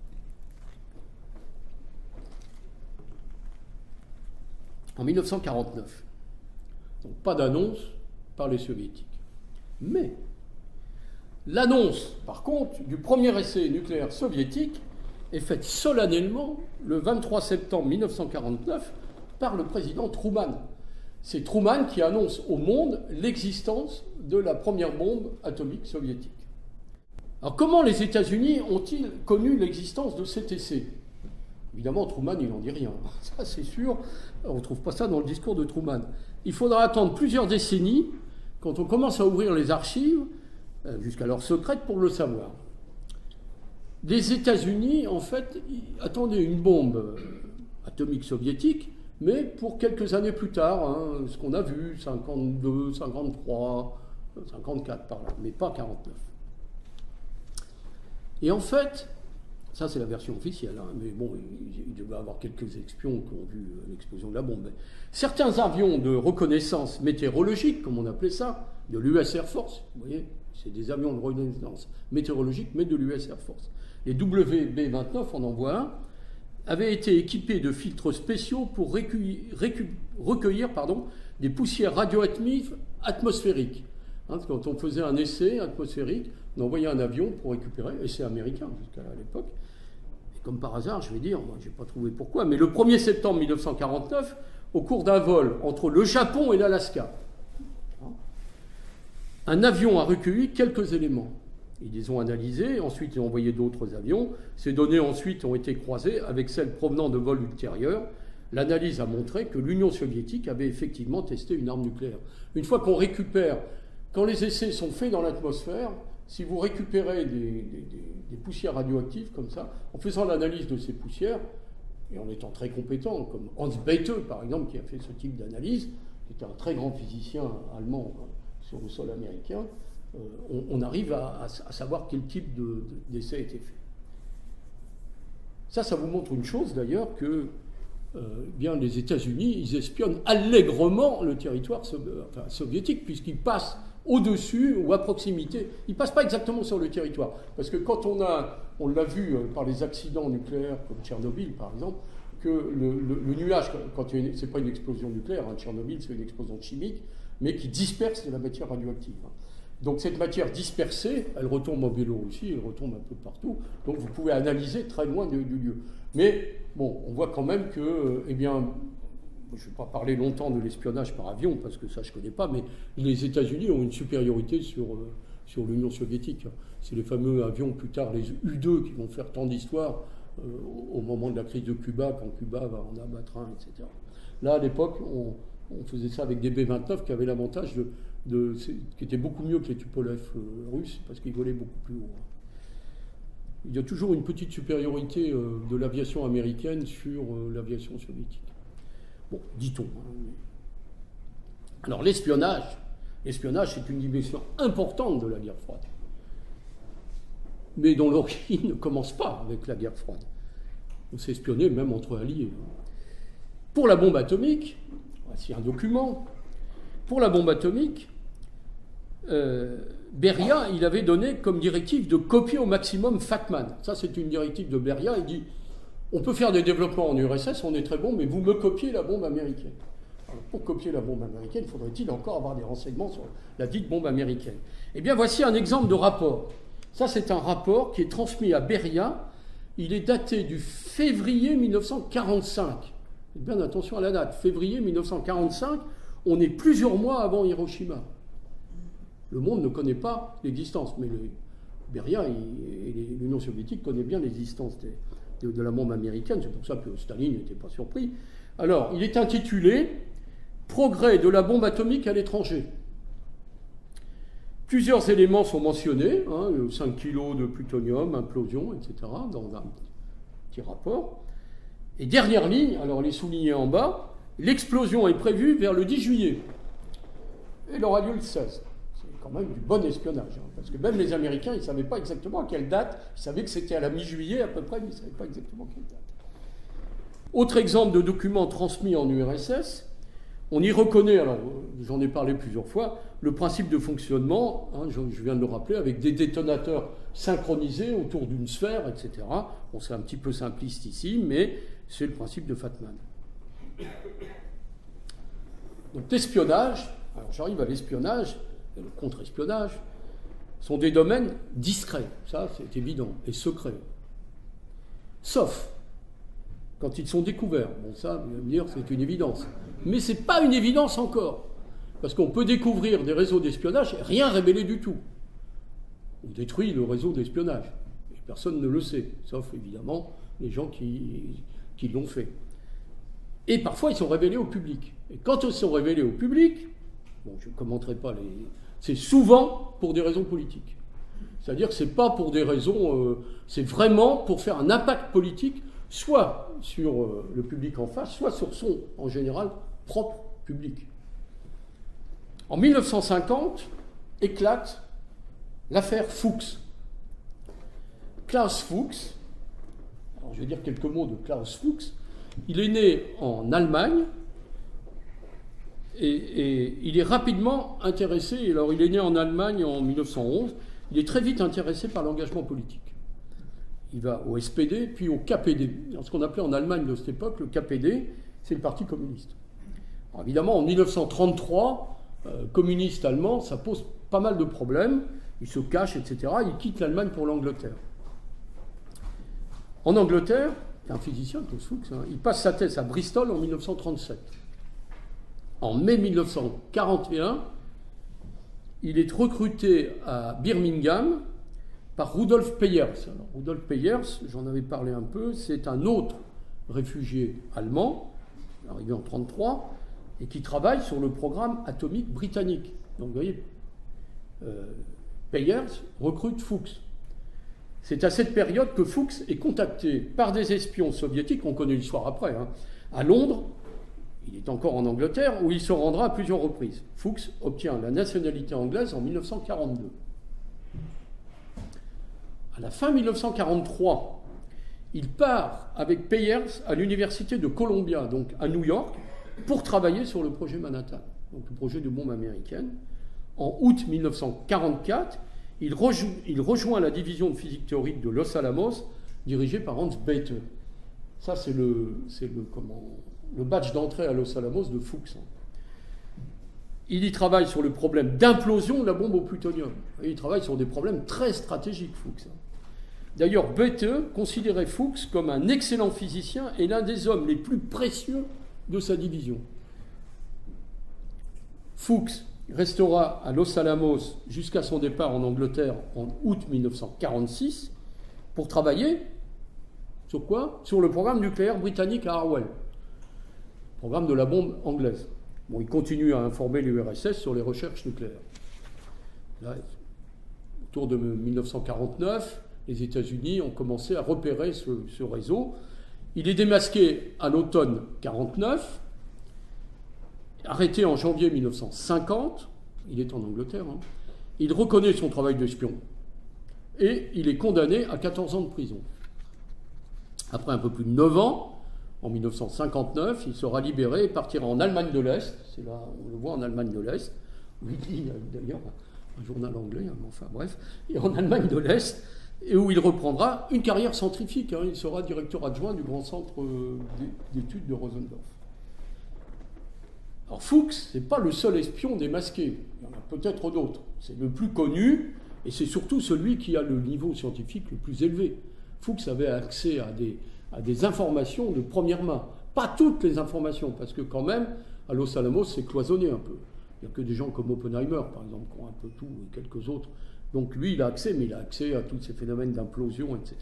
En 1949. Donc pas d'annonce par les soviétiques. Mais l'annonce, par contre, du premier essai nucléaire soviétique est faite solennellement le 23 septembre 1949 par le président Truman. C'est Truman qui annonce au monde l'existence de la première bombe atomique soviétique. Alors comment les États-Unis ont-ils connu l'existence de cet essai ? Évidemment, Truman, il n'en dit rien. Ça, c'est sûr. On ne trouve pas ça dans le discours de Truman. Il faudra attendre plusieurs décennies, quand on commence à ouvrir les archives, jusqu'alors secrètes, pour le savoir. Les États-Unis, en fait, attendaient une bombe atomique soviétique, mais pour quelques années plus tard, hein, ce qu'on a vu, 52, 53, 54 par là, mais pas 49. Et en fait, ça c'est la version officielle, hein, mais bon, il devait y avoir quelques espions qui ont vu l'explosion de la bombe. Mais certains avions de reconnaissance météorologique, comme on appelait ça, de l'US Air Force, vous voyez, c'est des avions de reconnaissance météorologique, mais de l'US Air Force. Les WB-29, on en voit un, avaient été équipés de filtres spéciaux pour recueillir des poussières radioactives atmosphériques. Hein, quand on faisait un essai atmosphérique, on envoyait un avion pour récupérer, essai américain jusqu'à l'époque. Et comme par hasard, je vais dire, moi je n'ai pas trouvé pourquoi, mais le 1er septembre 1949, au cours d'un vol entre le Japon et l'Alaska, un avion a recueilli quelques éléments. Ils les ont analysés, ensuite ils ont envoyé d'autres avions. Ces données ensuite ont été croisées avec celles provenant de vols ultérieurs. L'analyse a montré que l'Union soviétique avait effectivement testé une arme nucléaire. Une fois qu'on récupère, quand les essais sont faits dans l'atmosphère, si vous récupérez des poussières radioactives comme ça, en faisant l'analyse de ces poussières, et en étant très compétent, comme Hans Bethe par exemple, qui a fait ce type d'analyse, qui était un très grand physicien allemand sur le sol américain, on arrive à savoir quel type d'essai a été fait. Ça vous montre une chose d'ailleurs, que bien les États-Unis, ils espionnent allègrement le territoire soviétique, puisqu'ils passent au-dessus ou à proximité. Ils ne passent pas exactement sur le territoire. Parce que quand on l'a vu par les accidents nucléaires, comme Tchernobyl par exemple, que le nuage, quand c'est pas une explosion nucléaire, hein, Tchernobyl c'est une explosion chimique, mais qui disperse de la matière radioactive. Donc cette matière dispersée, elle retombe en Biélorussie, elle retombe un peu partout, donc vous pouvez analyser très loin du lieu. Mais bon, on voit quand même que, eh bien, je ne vais pas parler longtemps de l'espionnage par avion, parce que ça je ne connais pas, mais les États-Unis ont une supériorité sur l'Union soviétique. C'est les fameux avions, plus tard les U-2, qui vont faire tant d'histoire au moment de la crise de Cuba, quand Cuba va en abattre un, etc. Là, à l'époque, on faisait ça avec des B-29 qui avaient l'avantage qui étaient beaucoup mieux que les Tupolev russes, parce qu'ils volaient beaucoup plus haut. Il y a toujours une petite supériorité de l'aviation américaine sur l'aviation soviétique. Bon, dit-on. Alors l'espionnage, c'est une dimension importante de la guerre froide, mais dont l'origine ne commence pas avec la guerre froide. On s'est espionné même entre alliés. Pour la bombe atomique, voici un document. Pour la bombe atomique, Beria, il avait donné comme directive de copier au maximum Fatman. Ça, c'est une directive de Beria. Il dit, on peut faire des développements en URSS, on est très bon, mais vous me copiez la bombe américaine. Alors, pour copier la bombe américaine, faudrait-il encore avoir des renseignements sur la dite bombe américaine? Eh bien, voici un exemple de rapport. Ça, c'est un rapport qui est transmis à Beria. Il est daté du février 1945. Faites bien attention à la date. Février 1945, on est plusieurs mois avant Hiroshima. Le monde ne connaît pas l'existence, mais Beria et l'Union soviétique connaissent bien l'existence de la bombe américaine. C'est pour ça que Staline n'était pas surpris. Alors, il est intitulé « Progrès de la bombe atomique à l'étranger ». Plusieurs éléments sont mentionnés, 5 kg de plutonium, implosion, etc., dans un petit rapport. Et dernière ligne, alors elle est soulignée en bas, l'explosion est prévue vers le 10 juillet. Et elle aura lieu le 16. C'est quand même du bon espionnage, parce que même les Américains, ils ne savaient pas exactement à quelle date, ils savaient que c'était à la mi-juillet à peu près, mais ils ne savaient pas exactement quelle date. Autre exemple de document transmis en URSS, on y reconnaît, alors j'en ai parlé plusieurs fois, le principe de fonctionnement, je viens de le rappeler, avec des détonateurs synchronisés autour d'une sphère, etc. Bon, c'est un petit peu simpliste ici, mais c'est le principe de Fatman. Donc l'espionnage, alors j'arrive à l'espionnage, et le contre-espionnage, sont des domaines discrets, ça c'est évident, et secrets. Sauf quand ils sont découverts. Bon, ça, vous allez me dire, c'est une évidence. Mais ce n'est pas une évidence encore. Parce qu'on peut découvrir des réseaux d'espionnage et rien révéler du tout. On détruit le réseau d'espionnage. Et personne ne le sait, sauf évidemment les gens qui l'ont fait. Et parfois, ils sont révélés au public. Et quand ils sont révélés au public, bon, je ne commenterai pas c'est souvent pour des raisons politiques. C'est-à-dire que ce n'est pas pour des raisons... c'est vraiment pour faire un impact politique, soit sur le public en face, soit sur son, en général, propre public. En 1950, éclate l'affaire Fuchs. Klaus Fuchs, alors je vais dire quelques mots de Klaus Fuchs, il est né en Allemagne et il est rapidement intéressé, alors il est né en Allemagne en 1911, il est très vite intéressé par l'engagement politique. Il va au SPD, puis au KPD. Alors, ce qu'on appelait en Allemagne de cette époque, le KPD, c'est le Parti communiste. Alors, évidemment, en 1933, communiste allemand, ça pose pas mal de problèmes. Il se cache, etc. Il quitte l'Allemagne pour l'Angleterre. En Angleterre, c'est un physicien, Klaus Fuchs, il passe sa thèse à Bristol en 1937. En mai 1941, il est recruté à Birmingham par Rudolf Peyers. Alors, Rudolf Peyers, j'en avais parlé un peu, c'est un autre réfugié allemand, arrivé en 1933, et qui travaille sur le programme atomique britannique. Donc vous voyez, Peyers recrute Fuchs. C'est à cette période que Fuchs est contacté par des espions soviétiques, on connaît l'histoire après, à Londres, il est encore en Angleterre, où il se rendra à plusieurs reprises. Fuchs obtient la nationalité anglaise en 1942. À la fin 1943, il part avec Peyers à l'université de Columbia, donc à New York, pour travailler sur le projet Manhattan, donc le projet de bombe américaine. En août 1944, il rejoint la division de physique théorique de Los Alamos, dirigée par Hans Bethe. Ça, c'est le badge d'entrée à Los Alamos de Fuchs. Il y travaille sur le problème d'implosion de la bombe au plutonium. Et il travaille sur des problèmes très stratégiques, Fuchs. D'ailleurs, Bethe considérait Fuchs comme un excellent physicien et l'un des hommes les plus précieux de sa division. Fuchs restera à Los Alamos jusqu'à son départ en Angleterre en août 1946 pour travailler sur quoi? Sur le programme nucléaire britannique à Harwell, programme de la bombe anglaise. Bon, il continue à informer l'URSS sur les recherches nucléaires. Là, autour de 1949, les États-Unis ont commencé à repérer ce réseau. Il est démasqué à l'automne 1949, arrêté en janvier 1950, il est en Angleterre, hein. Il reconnaît son travail d'espion et il est condamné à 14 ans de prison. Après un peu plus de 9 ans, en 1959, il sera libéré et partira en Allemagne de l'Est. C'est là, on le voit en Allemagne de l'Est. Il lit d'ailleurs un journal anglais, hein, enfin bref. Et en Allemagne de l'Est, et où il reprendra une carrière scientifique. Hein. Il sera directeur adjoint du grand centre d'études de Rosendorf. Alors Fuchs, ce n'est pas le seul espion démasqué. Il y en a peut-être d'autres. C'est le plus connu, et c'est surtout celui qui a le niveau scientifique le plus élevé. Fuchs avait accès à des informations de première main. Pas toutes les informations, parce que quand même, à Los Alamos, c'est cloisonné un peu. Il n'y a que des gens comme Oppenheimer, par exemple, qui ont un peu tout, et quelques autres. Donc lui, il a accès, mais il a accès à tous ces phénomènes d'implosion, etc.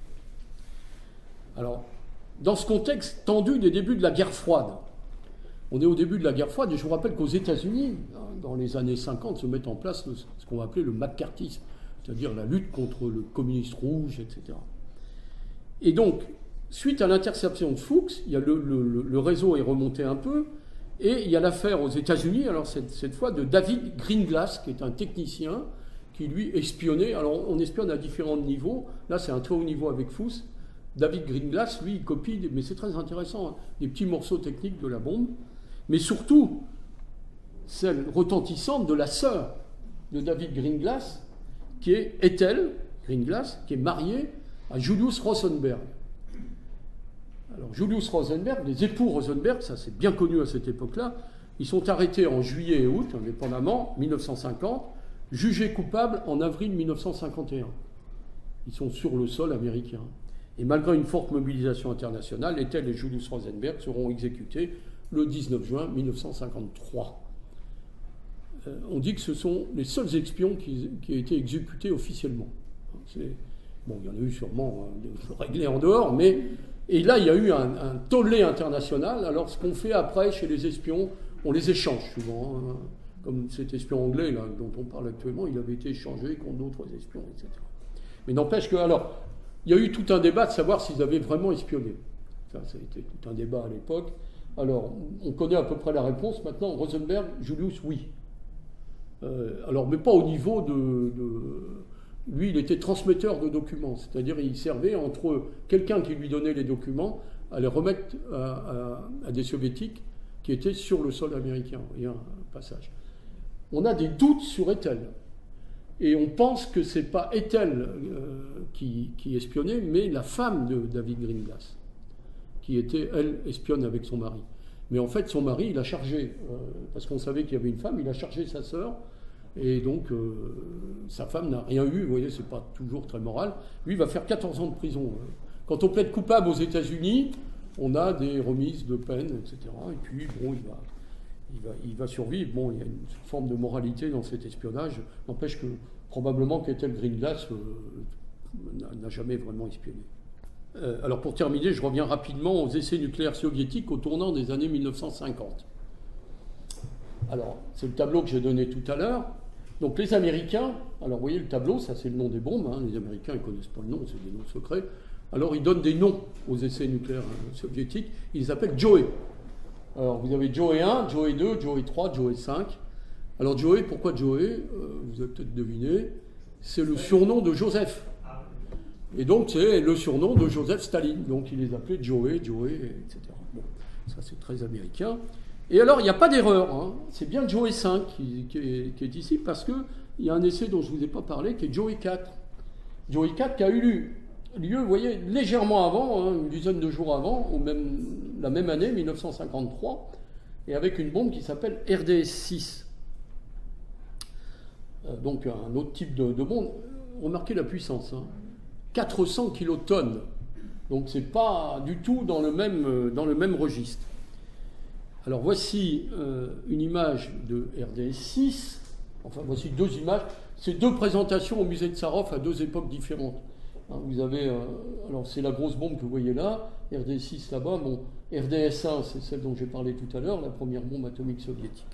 Alors, dans ce contexte tendu des débuts de la guerre froide, on est au début de la guerre froide, et je vous rappelle qu'aux États-Unis, dans les années 50, se met en place ce qu'on va appeler le McCarthyisme, c'est-à-dire la lutte contre le communiste rouge, etc. Et donc, suite à l'interception de Fuchs, il y a le réseau est remonté un peu, et il y a l'affaire aux États-Unis, alors cette fois de David Greenglass, qui est un technicien qui lui espionnait. Alors on espionne à différents niveaux. Là, c'est un très haut niveau avec Fuchs. David Greenglass, lui, il copie, mais c'est très intéressant, hein, des petits morceaux techniques de la bombe, mais surtout celle retentissante de la sœur de David Greenglass, qui est Ethel Greenglass, qui est mariée à Julius Rosenberg. Alors Julius Rosenberg, les époux Rosenberg, ça c'est bien connu à cette époque-là, ils sont arrêtés en juillet et août, indépendamment, 1950, jugés coupables en avril 1951. Ils sont sur le sol américain. Et malgré une forte mobilisation internationale, Ethel et Julius Rosenberg seront exécutés le 19 juin 1953. On dit que ce sont les seuls espions qui ont été exécutés officiellement. Bon, il y en a eu sûrement réglés en dehors, mais... Et là, il y a eu un tollé international. Alors, ce qu'on fait après chez les espions, on les échange souvent. Hein. Comme cet espion anglais là, dont on parle actuellement, il avait été échangé contre d'autres espions, etc. Mais n'empêche que, alors, il y a eu tout un débat de savoir s'ils avaient vraiment espionné. Ça a été tout un débat à l'époque. Alors, on connaît à peu près la réponse. Maintenant, Rosenberg, Julius, oui. Alors, mais pas au niveau de... Lui, il était transmetteur de documents, c'est-à-dire il servait entre quelqu'un qui lui donnait les documents à les remettre à des soviétiques qui étaient sur le sol américain. Il y a un passage. On a des doutes sur Ethel. Et on pense que ce n'est pas Ethel qui espionnait, mais la femme de David Greenglass, qui était, elle, espionne avec son mari. Mais en fait, son mari, il a chargé, parce qu'on savait qu'il y avait une femme, il a chargé sa sœur. Et donc, sa femme n'a rien eu, vous voyez, c'est pas toujours très moral. Lui, il va faire 14 ans de prison. Quand on plaide coupable aux États-Unis, on a des remises de peine, etc. Et puis, bon, il va survivre. Bon, il y a une forme de moralité dans cet espionnage. N'empêche que, probablement, qu'Ethel Greenglass n'a jamais vraiment espionné. Alors, pour terminer, je reviens rapidement aux essais nucléaires soviétiques au tournant des années 1950. Alors, c'est le tableau que j'ai donné tout à l'heure. Donc les Américains, alors vous voyez le tableau, ça c'est le nom des bombes, hein. Les Américains ils ne connaissent pas le nom, c'est des noms secrets. Alors ils donnent des noms aux essais nucléaires soviétiques, ils les appellent Joey. Alors vous avez Joey 1, Joey 2, Joey 3, Joey 5. Alors Joey, pourquoi Joey? Vous avez peut-être deviné, c'est le surnom de Joseph. Et donc c'est le surnom de Joseph Staline, donc il les appelait Joey, etc. Bon, ça c'est très américain. Et alors, il n'y a pas d'erreur, hein. C'est bien Joey 5 qui est ici, parce qu'il y a un essai dont je ne vous ai pas parlé, qui est Joey 4. Joey 4 qui a eu lieu, vous voyez, légèrement avant, hein, une dizaine de jours avant, ou même la même année, 1953, et avec une bombe qui s'appelle RDS-6. Donc un autre type de bombe. Remarquez la puissance, hein. 400 kilotonnes. Donc c'est pas du tout dans le même registre. Alors voici une image de RDS-6. Enfin voici deux images. C'est deux présentations au musée de Sarov à deux époques différentes. Hein, vous avez, alors c'est la grosse bombe que vous voyez là, RDS-6 là-bas. Bon, RDS-1, c'est celle dont j'ai parlé tout à l'heure, la première bombe atomique soviétique.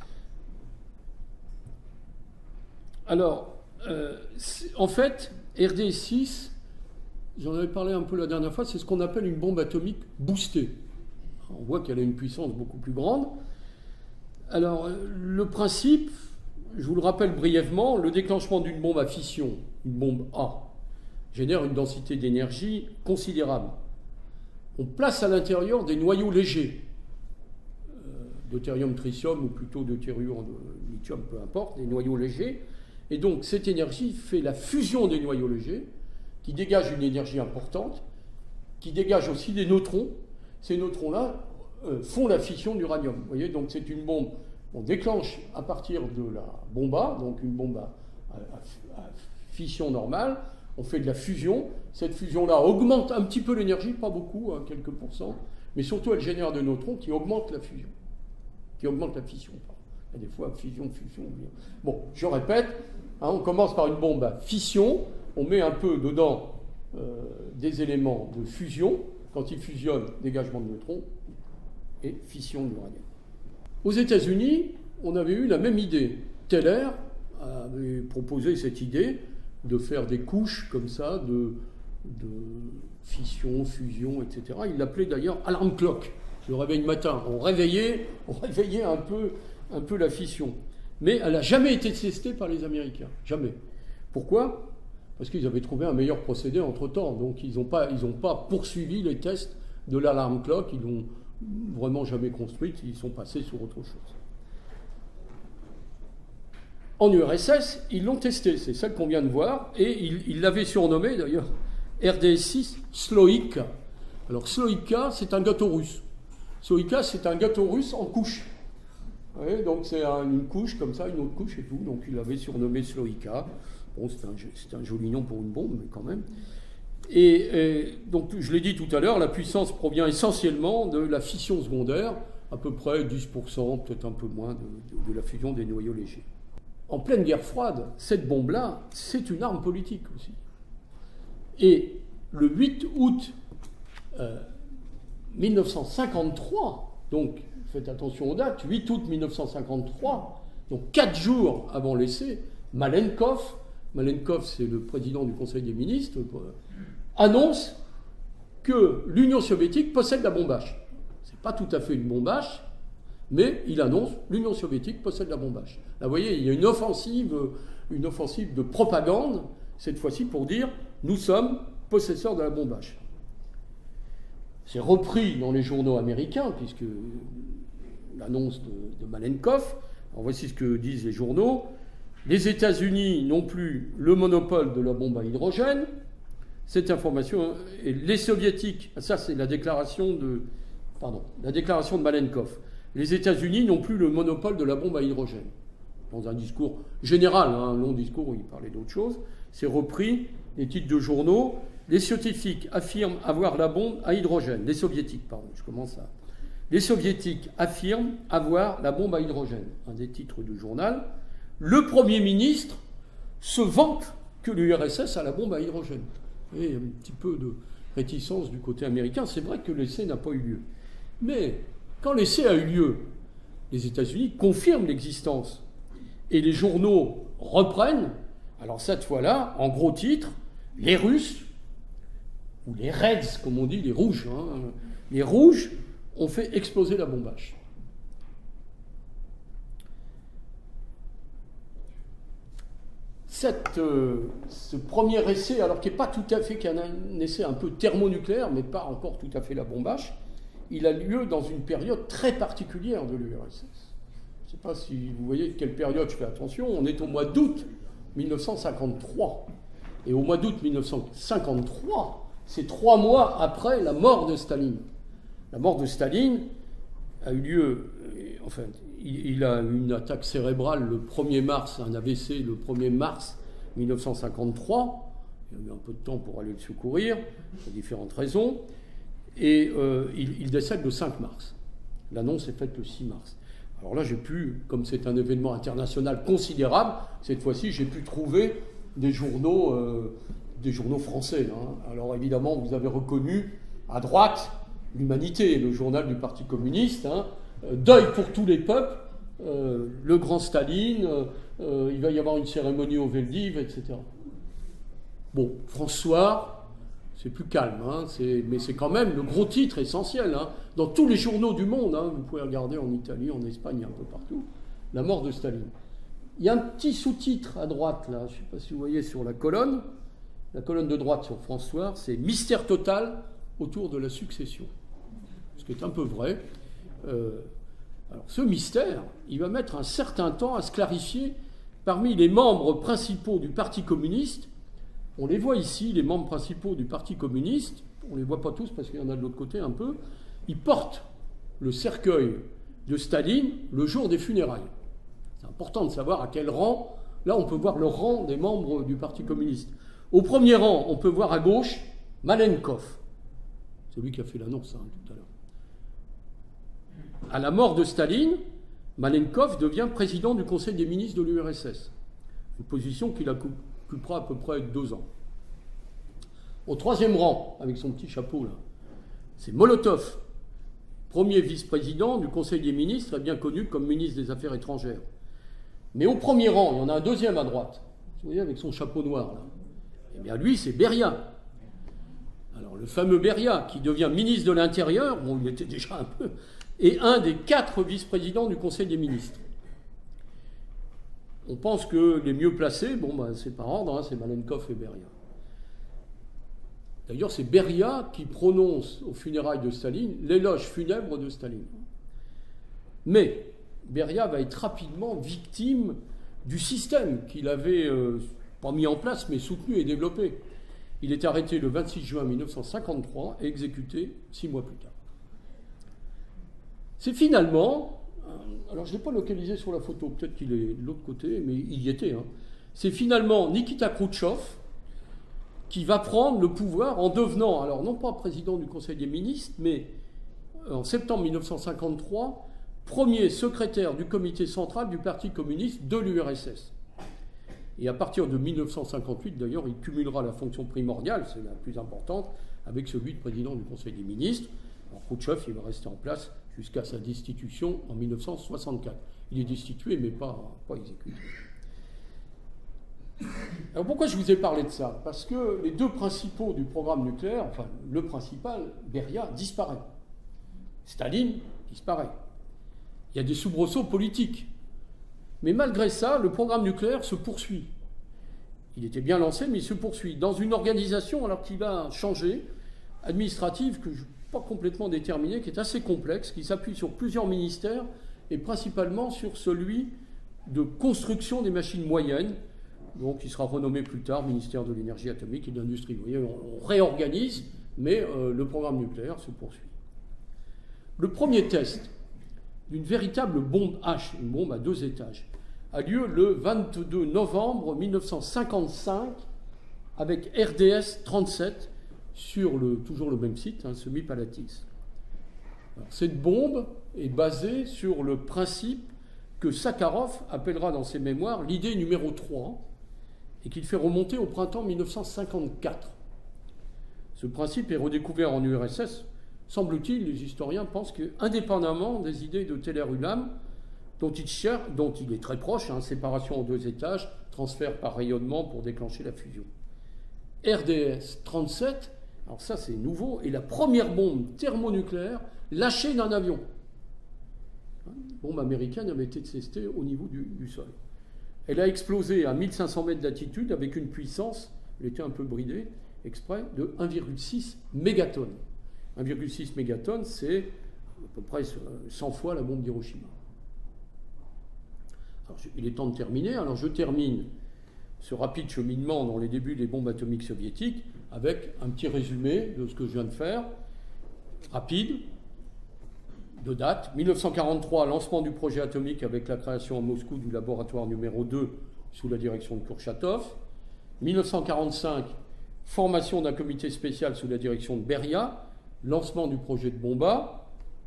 Alors, en fait, RDS-6, j'en avais parlé un peu la dernière fois, c'est ce qu'on appelle une bombe atomique boostée. On voit qu'elle a une puissance beaucoup plus grande. Alors, le principe, je vous le rappelle brièvement, le déclenchement d'une bombe à fission, une bombe A, génère une densité d'énergie considérable. On place à l'intérieur des noyaux légers, deutérium, tritium, ou plutôt deutérium, lithium, peu importe, des noyaux légers. Et donc, cette énergie fait la fusion des noyaux légers, qui dégagent une énergie importante, qui dégagent aussi des neutrons. Ces neutrons-là font la fission d'uranium. Vous voyez, donc c'est une bombe qu'on déclenche à partir de la bombe A, donc une bombe à fission normale. On fait de la fusion. Cette fusion-là augmente un petit peu l'énergie, pas beaucoup, hein, quelques pourcents, mais surtout elle génère des neutrons qui augmentent la fusion, qui augmentent la fission. Il y a des fois fusion. Bon, je répète, hein, on commence par une bombe à fission, on met un peu dedans des éléments de fusion. Quand ils fusionnent, dégagement de neutrons et fission de l'uranium. Aux États-Unis, on avait eu la même idée. Teller avait proposé cette idée de faire des couches comme ça, de fission, fusion, etc. Il l'appelait d'ailleurs alarm clock. Le réveil matin, on réveillait un peu la fission. Mais elle n'a jamais été testée par les Américains. Jamais. Pourquoi ? Parce qu'ils avaient trouvé un meilleur procédé entre-temps. Donc ils n'ont pas poursuivi les tests de l'alarm clock. Ils l'ont vraiment jamais construite. Ils sont passés sur autre chose. En URSS, ils l'ont testé. C'est celle qu'on vient de voir. Et ils l'avaient surnommée d'ailleurs RDS-6 Sloïka. Alors Sloïka, c'est un gâteau russe. Sloïka, c'est un gâteau russe en couche. Ouais, donc c'est une couche comme ça, une autre couche et tout. Donc il l'avait surnommé Sloïka. Bon, c'est un joli nom pour une bombe, mais quand même. Et donc, je l'ai dit tout à l'heure, la puissance provient essentiellement de la fission secondaire, à peu près 10%, peut-être un peu moins, de la fusion des noyaux légers. En pleine guerre froide, cette bombe-là, c'est une arme politique aussi. Et le 8 août 1953, donc faites attention aux dates, 8 août 1953, donc 4 jours avant l'essai, Malenkov, c'est le président du Conseil des ministres, annonce que l'Union soviétique possède la bombe H. Ce n'est pas tout à fait une bombe H, mais il annonce l'Union soviétique possède la bombe H. Là, vous voyez, il y a une offensive de propagande, cette fois-ci pour dire nous sommes possesseurs de la bombe H. C'est repris dans les journaux américains, puisque l'annonce de Malenkov, alors voici ce que disent les journaux. Les États-Unis n'ont plus le monopole de la bombe à hydrogène. Cette information, et les Soviétiques, ça c'est la déclaration de Malenkov. Les États-Unis n'ont plus le monopole de la bombe à hydrogène. Dans un discours général, un long discours où il parlait d'autre chose, c'est repris les titres de journaux. Les scientifiques affirment avoir la bombe à hydrogène. Les Soviétiques, pardon, je commence là. Les Soviétiques affirment avoir la bombe à hydrogène. Un des titres du journal. Le Premier ministre se vante que l'URSS a la bombe à hydrogène. Et un petit peu de réticence du côté américain. C'est vrai que l'essai n'a pas eu lieu. Mais quand l'essai a eu lieu, les États-Unis confirment l'existence. Et les journaux reprennent. Alors cette fois-là, en gros titre, les Russes, ou les Reds, comme on dit, les Rouges, les Rouges ont fait exploser la bombe H. Ce premier essai, alors qui n'est pas tout à fait qu'un essai un peu thermonucléaire, mais pas encore tout à fait la bombe H, il a lieu dans une période très particulière de l'URSS. Je ne sais pas si vous voyez de quelle période je fais attention, on est au mois d'août 1953. Et au mois d'août 1953, c'est 3 mois après la mort de Staline. La mort de Staline a eu lieu, enfin, il a eu une attaque cérébrale le 1er mars, un AVC le 1er mars 1953. Il a eu un peu de temps pour aller le secourir, pour différentes raisons. Et il décède le 5 mars. L'annonce est faite le 6 mars. Alors là, j'ai pu, comme c'est un événement international considérable, cette fois-ci, j'ai pu trouver des journaux français. Hein. Alors évidemment, vous avez reconnu à droite l'Humanité, le journal du Parti communiste, hein. Deuil pour tous les peuples, le grand Staline, il va y avoir une cérémonie au Veldiv, etc. Bon, François, c'est plus calme, hein, mais c'est quand même le gros titre essentiel. Hein, dans tous les journaux du monde, hein, vous pouvez regarder en Italie, en Espagne, un peu partout, la mort de Staline. Il y a un petit sous-titre à droite, là, je ne sais pas si vous voyez sur la colonne de droite sur François, c'est « Mystère total autour de la succession ». Ce qui est un peu vrai. Alors ce mystère, il va mettre un certain temps à se clarifier parmi les membres principaux du Parti communiste. On les voit ici, les membres principaux du Parti communiste, on ne les voit pas tous parce qu'il y en a de l'autre côté un peu, ils portent le cercueil de Staline le jour des funérailles. C'est important de savoir à quel rang, là on peut voir le rang des membres du Parti communiste. Au premier rang, on peut voir à gauche Malenkov, celui qui a fait l'annonce tout à l'heure. À la mort de Staline, Malenkov devient président du Conseil des ministres de l'URSS, une position qu'il occupera à peu près 2 ans. Au troisième rang, avec son petit chapeau là, c'est Molotov, premier vice-président du Conseil des ministres, et bien connu comme ministre des Affaires étrangères. Mais au premier rang, il y en a un deuxième à droite, vous voyez, avec son chapeau noir là. Eh bien lui, c'est Beria. Alors le fameux Beria, qui devient ministre de l'Intérieur, bon, il était déjà un peu, et un des 4 vice-présidents du Conseil des ministres. On pense que les mieux placés, bon, ben, c'est par ordre, hein, c'est Malenkov et Beria. D'ailleurs, c'est Beria qui prononce aux funérailles de Staline l'éloge funèbre de Staline. Mais Beria va être rapidement victime du système qu'il avait pas mis en place, mais soutenu et développé. Il est arrêté le 26 juin 1953 et exécuté 6 mois plus tard. C'est finalement, alors je ne l'ai pas localisé sur la photo, peut-être qu'il est de l'autre côté, mais il y était. Hein. C'est finalement Nikita Khrouchtchev qui va prendre le pouvoir en devenant, alors non pas président du Conseil des ministres, mais en septembre 1953, premier secrétaire du comité central du Parti communiste de l'URSS. Et à partir de 1958, d'ailleurs, il cumulera la fonction primordiale, c'est la plus importante, avec celui de président du Conseil des ministres. Alors, Khrouchtchev, il va rester en place jusqu'à sa destitution en 1964. Il est destitué, mais pas exécuté. Alors pourquoi je vous ai parlé de ça? Parce que les 2 principaux du programme nucléaire, enfin le principal, Beria, disparaît. Staline disparaît. Il y a des soubresauts politiques. Mais malgré ça, le programme nucléaire se poursuit. Il était bien lancé, mais il se poursuit. Dans une organisation, alors qui va changer, administrative, que je n'ai pas complètement déterminée, qui est assez complexe, qui s'appuie sur plusieurs ministères, et principalement sur celui de construction des machines moyennes, donc qui sera renommé plus tard ministère de l'énergie atomique et de l'industrie. Vous voyez, on réorganise, mais le programme nucléaire se poursuit. Le premier test d'une véritable bombe H, une bombe à 2 étages, a lieu le 22 novembre 1955 avec RDS-37 sur toujours le même site, hein, Semipalatinsk. Cette bombe est basée sur le principe que Sakharov appellera dans ses mémoires l'idée numéro 3 et qu'il fait remonter au printemps 1954. Ce principe est redécouvert en URSS. Semble-t-il, les historiens pensent qu'indépendamment des idées de Teller-Ulam, dont il est très proche, hein, séparation en 2 étages, transfert par rayonnement pour déclencher la fusion. RDS-37, alors ça c'est nouveau, est la première bombe thermonucléaire lâchée d'un avion. La bombe américaine avait été testée au niveau du sol. Elle a explosé à 1500 mètres d'altitude avec une puissance, elle était un peu bridée, exprès, de 1,6 mégatonnes. 1,6 mégatonnes, c'est à peu près 100 fois la bombe d'Hiroshima. Alors, il est temps de terminer. Alors je termine ce rapide cheminement dans les débuts des bombes atomiques soviétiques, avec un petit résumé de ce que je viens de faire, rapide, de date. 1943, lancement du projet atomique avec la création à Moscou du laboratoire numéro 2 sous la direction de Kurchatov. 1945, formation d'un comité spécial sous la direction de Beria, lancement du projet de Bomba.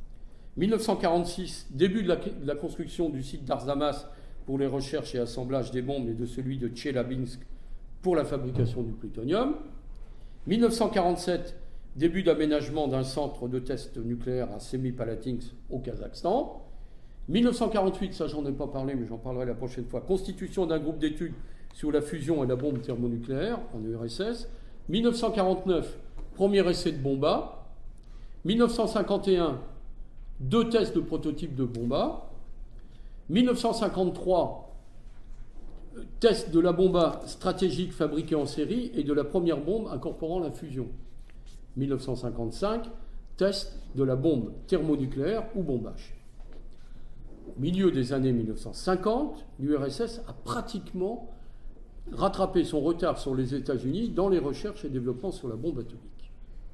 1946, début de la construction du site d'Arzamas pour les recherches et assemblages des bombes et de celui de Tcheliabinsk pour la fabrication du plutonium. 1947, début d'aménagement d'un centre de test nucléaire à Semipalatinsk au Kazakhstan. 1948, ça j'en ai pas parlé, mais j'en parlerai la prochaine fois, constitution d'un groupe d'études sur la fusion et la bombe thermonucléaire en URSS. 1949, premier essai de Bomba. 1951, 2 tests de prototype de Bomba. 1953, test de la bomba stratégique fabriquée en série et de la première bombe incorporant la fusion. 1955, test de la bombe thermonucléaire ou bombage. Au milieu des années 1950, l'URSS a pratiquement rattrapé son retard sur les États-Unis dans les recherches et développements sur la bombe atomique.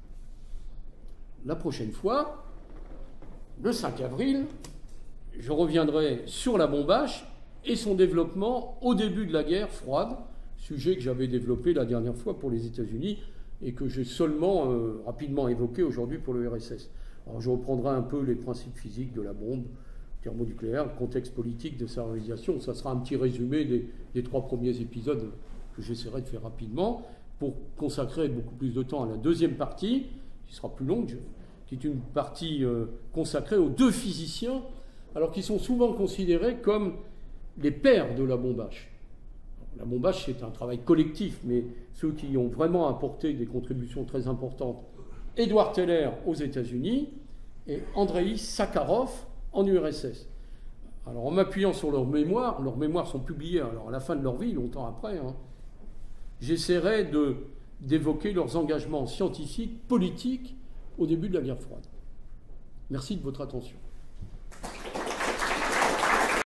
La prochaine fois, le 5 avril, je reviendrai sur la bombage et son développement au début de la guerre froide, sujet que j'avais développé la dernière fois pour les États-Unis et que j'ai seulement rapidement évoqué aujourd'hui pour l'URSS. Alors je reprendrai un peu les principes physiques de la bombe thermonucléaire, le contexte politique de sa réalisation. Ça sera un petit résumé des 3 premiers épisodes que j'essaierai de faire rapidement pour consacrer beaucoup plus de temps à la deuxième partie, qui sera plus longue, qui est une partie consacrée aux 2 physiciens, alors qu'ils sont souvent considérés comme les pères de la bombage. La bombage, c'est un travail collectif, mais ceux qui ont vraiment apporté des contributions très importantes, Edward Teller aux États-Unis et Andreï Sakharov en URSS. Alors en m'appuyant sur leurs mémoires sont publiées alors à la fin de leur vie, longtemps après, j'essaierai d'évoquer leurs engagements scientifiques, politiques au début de la guerre froide. Merci de votre attention.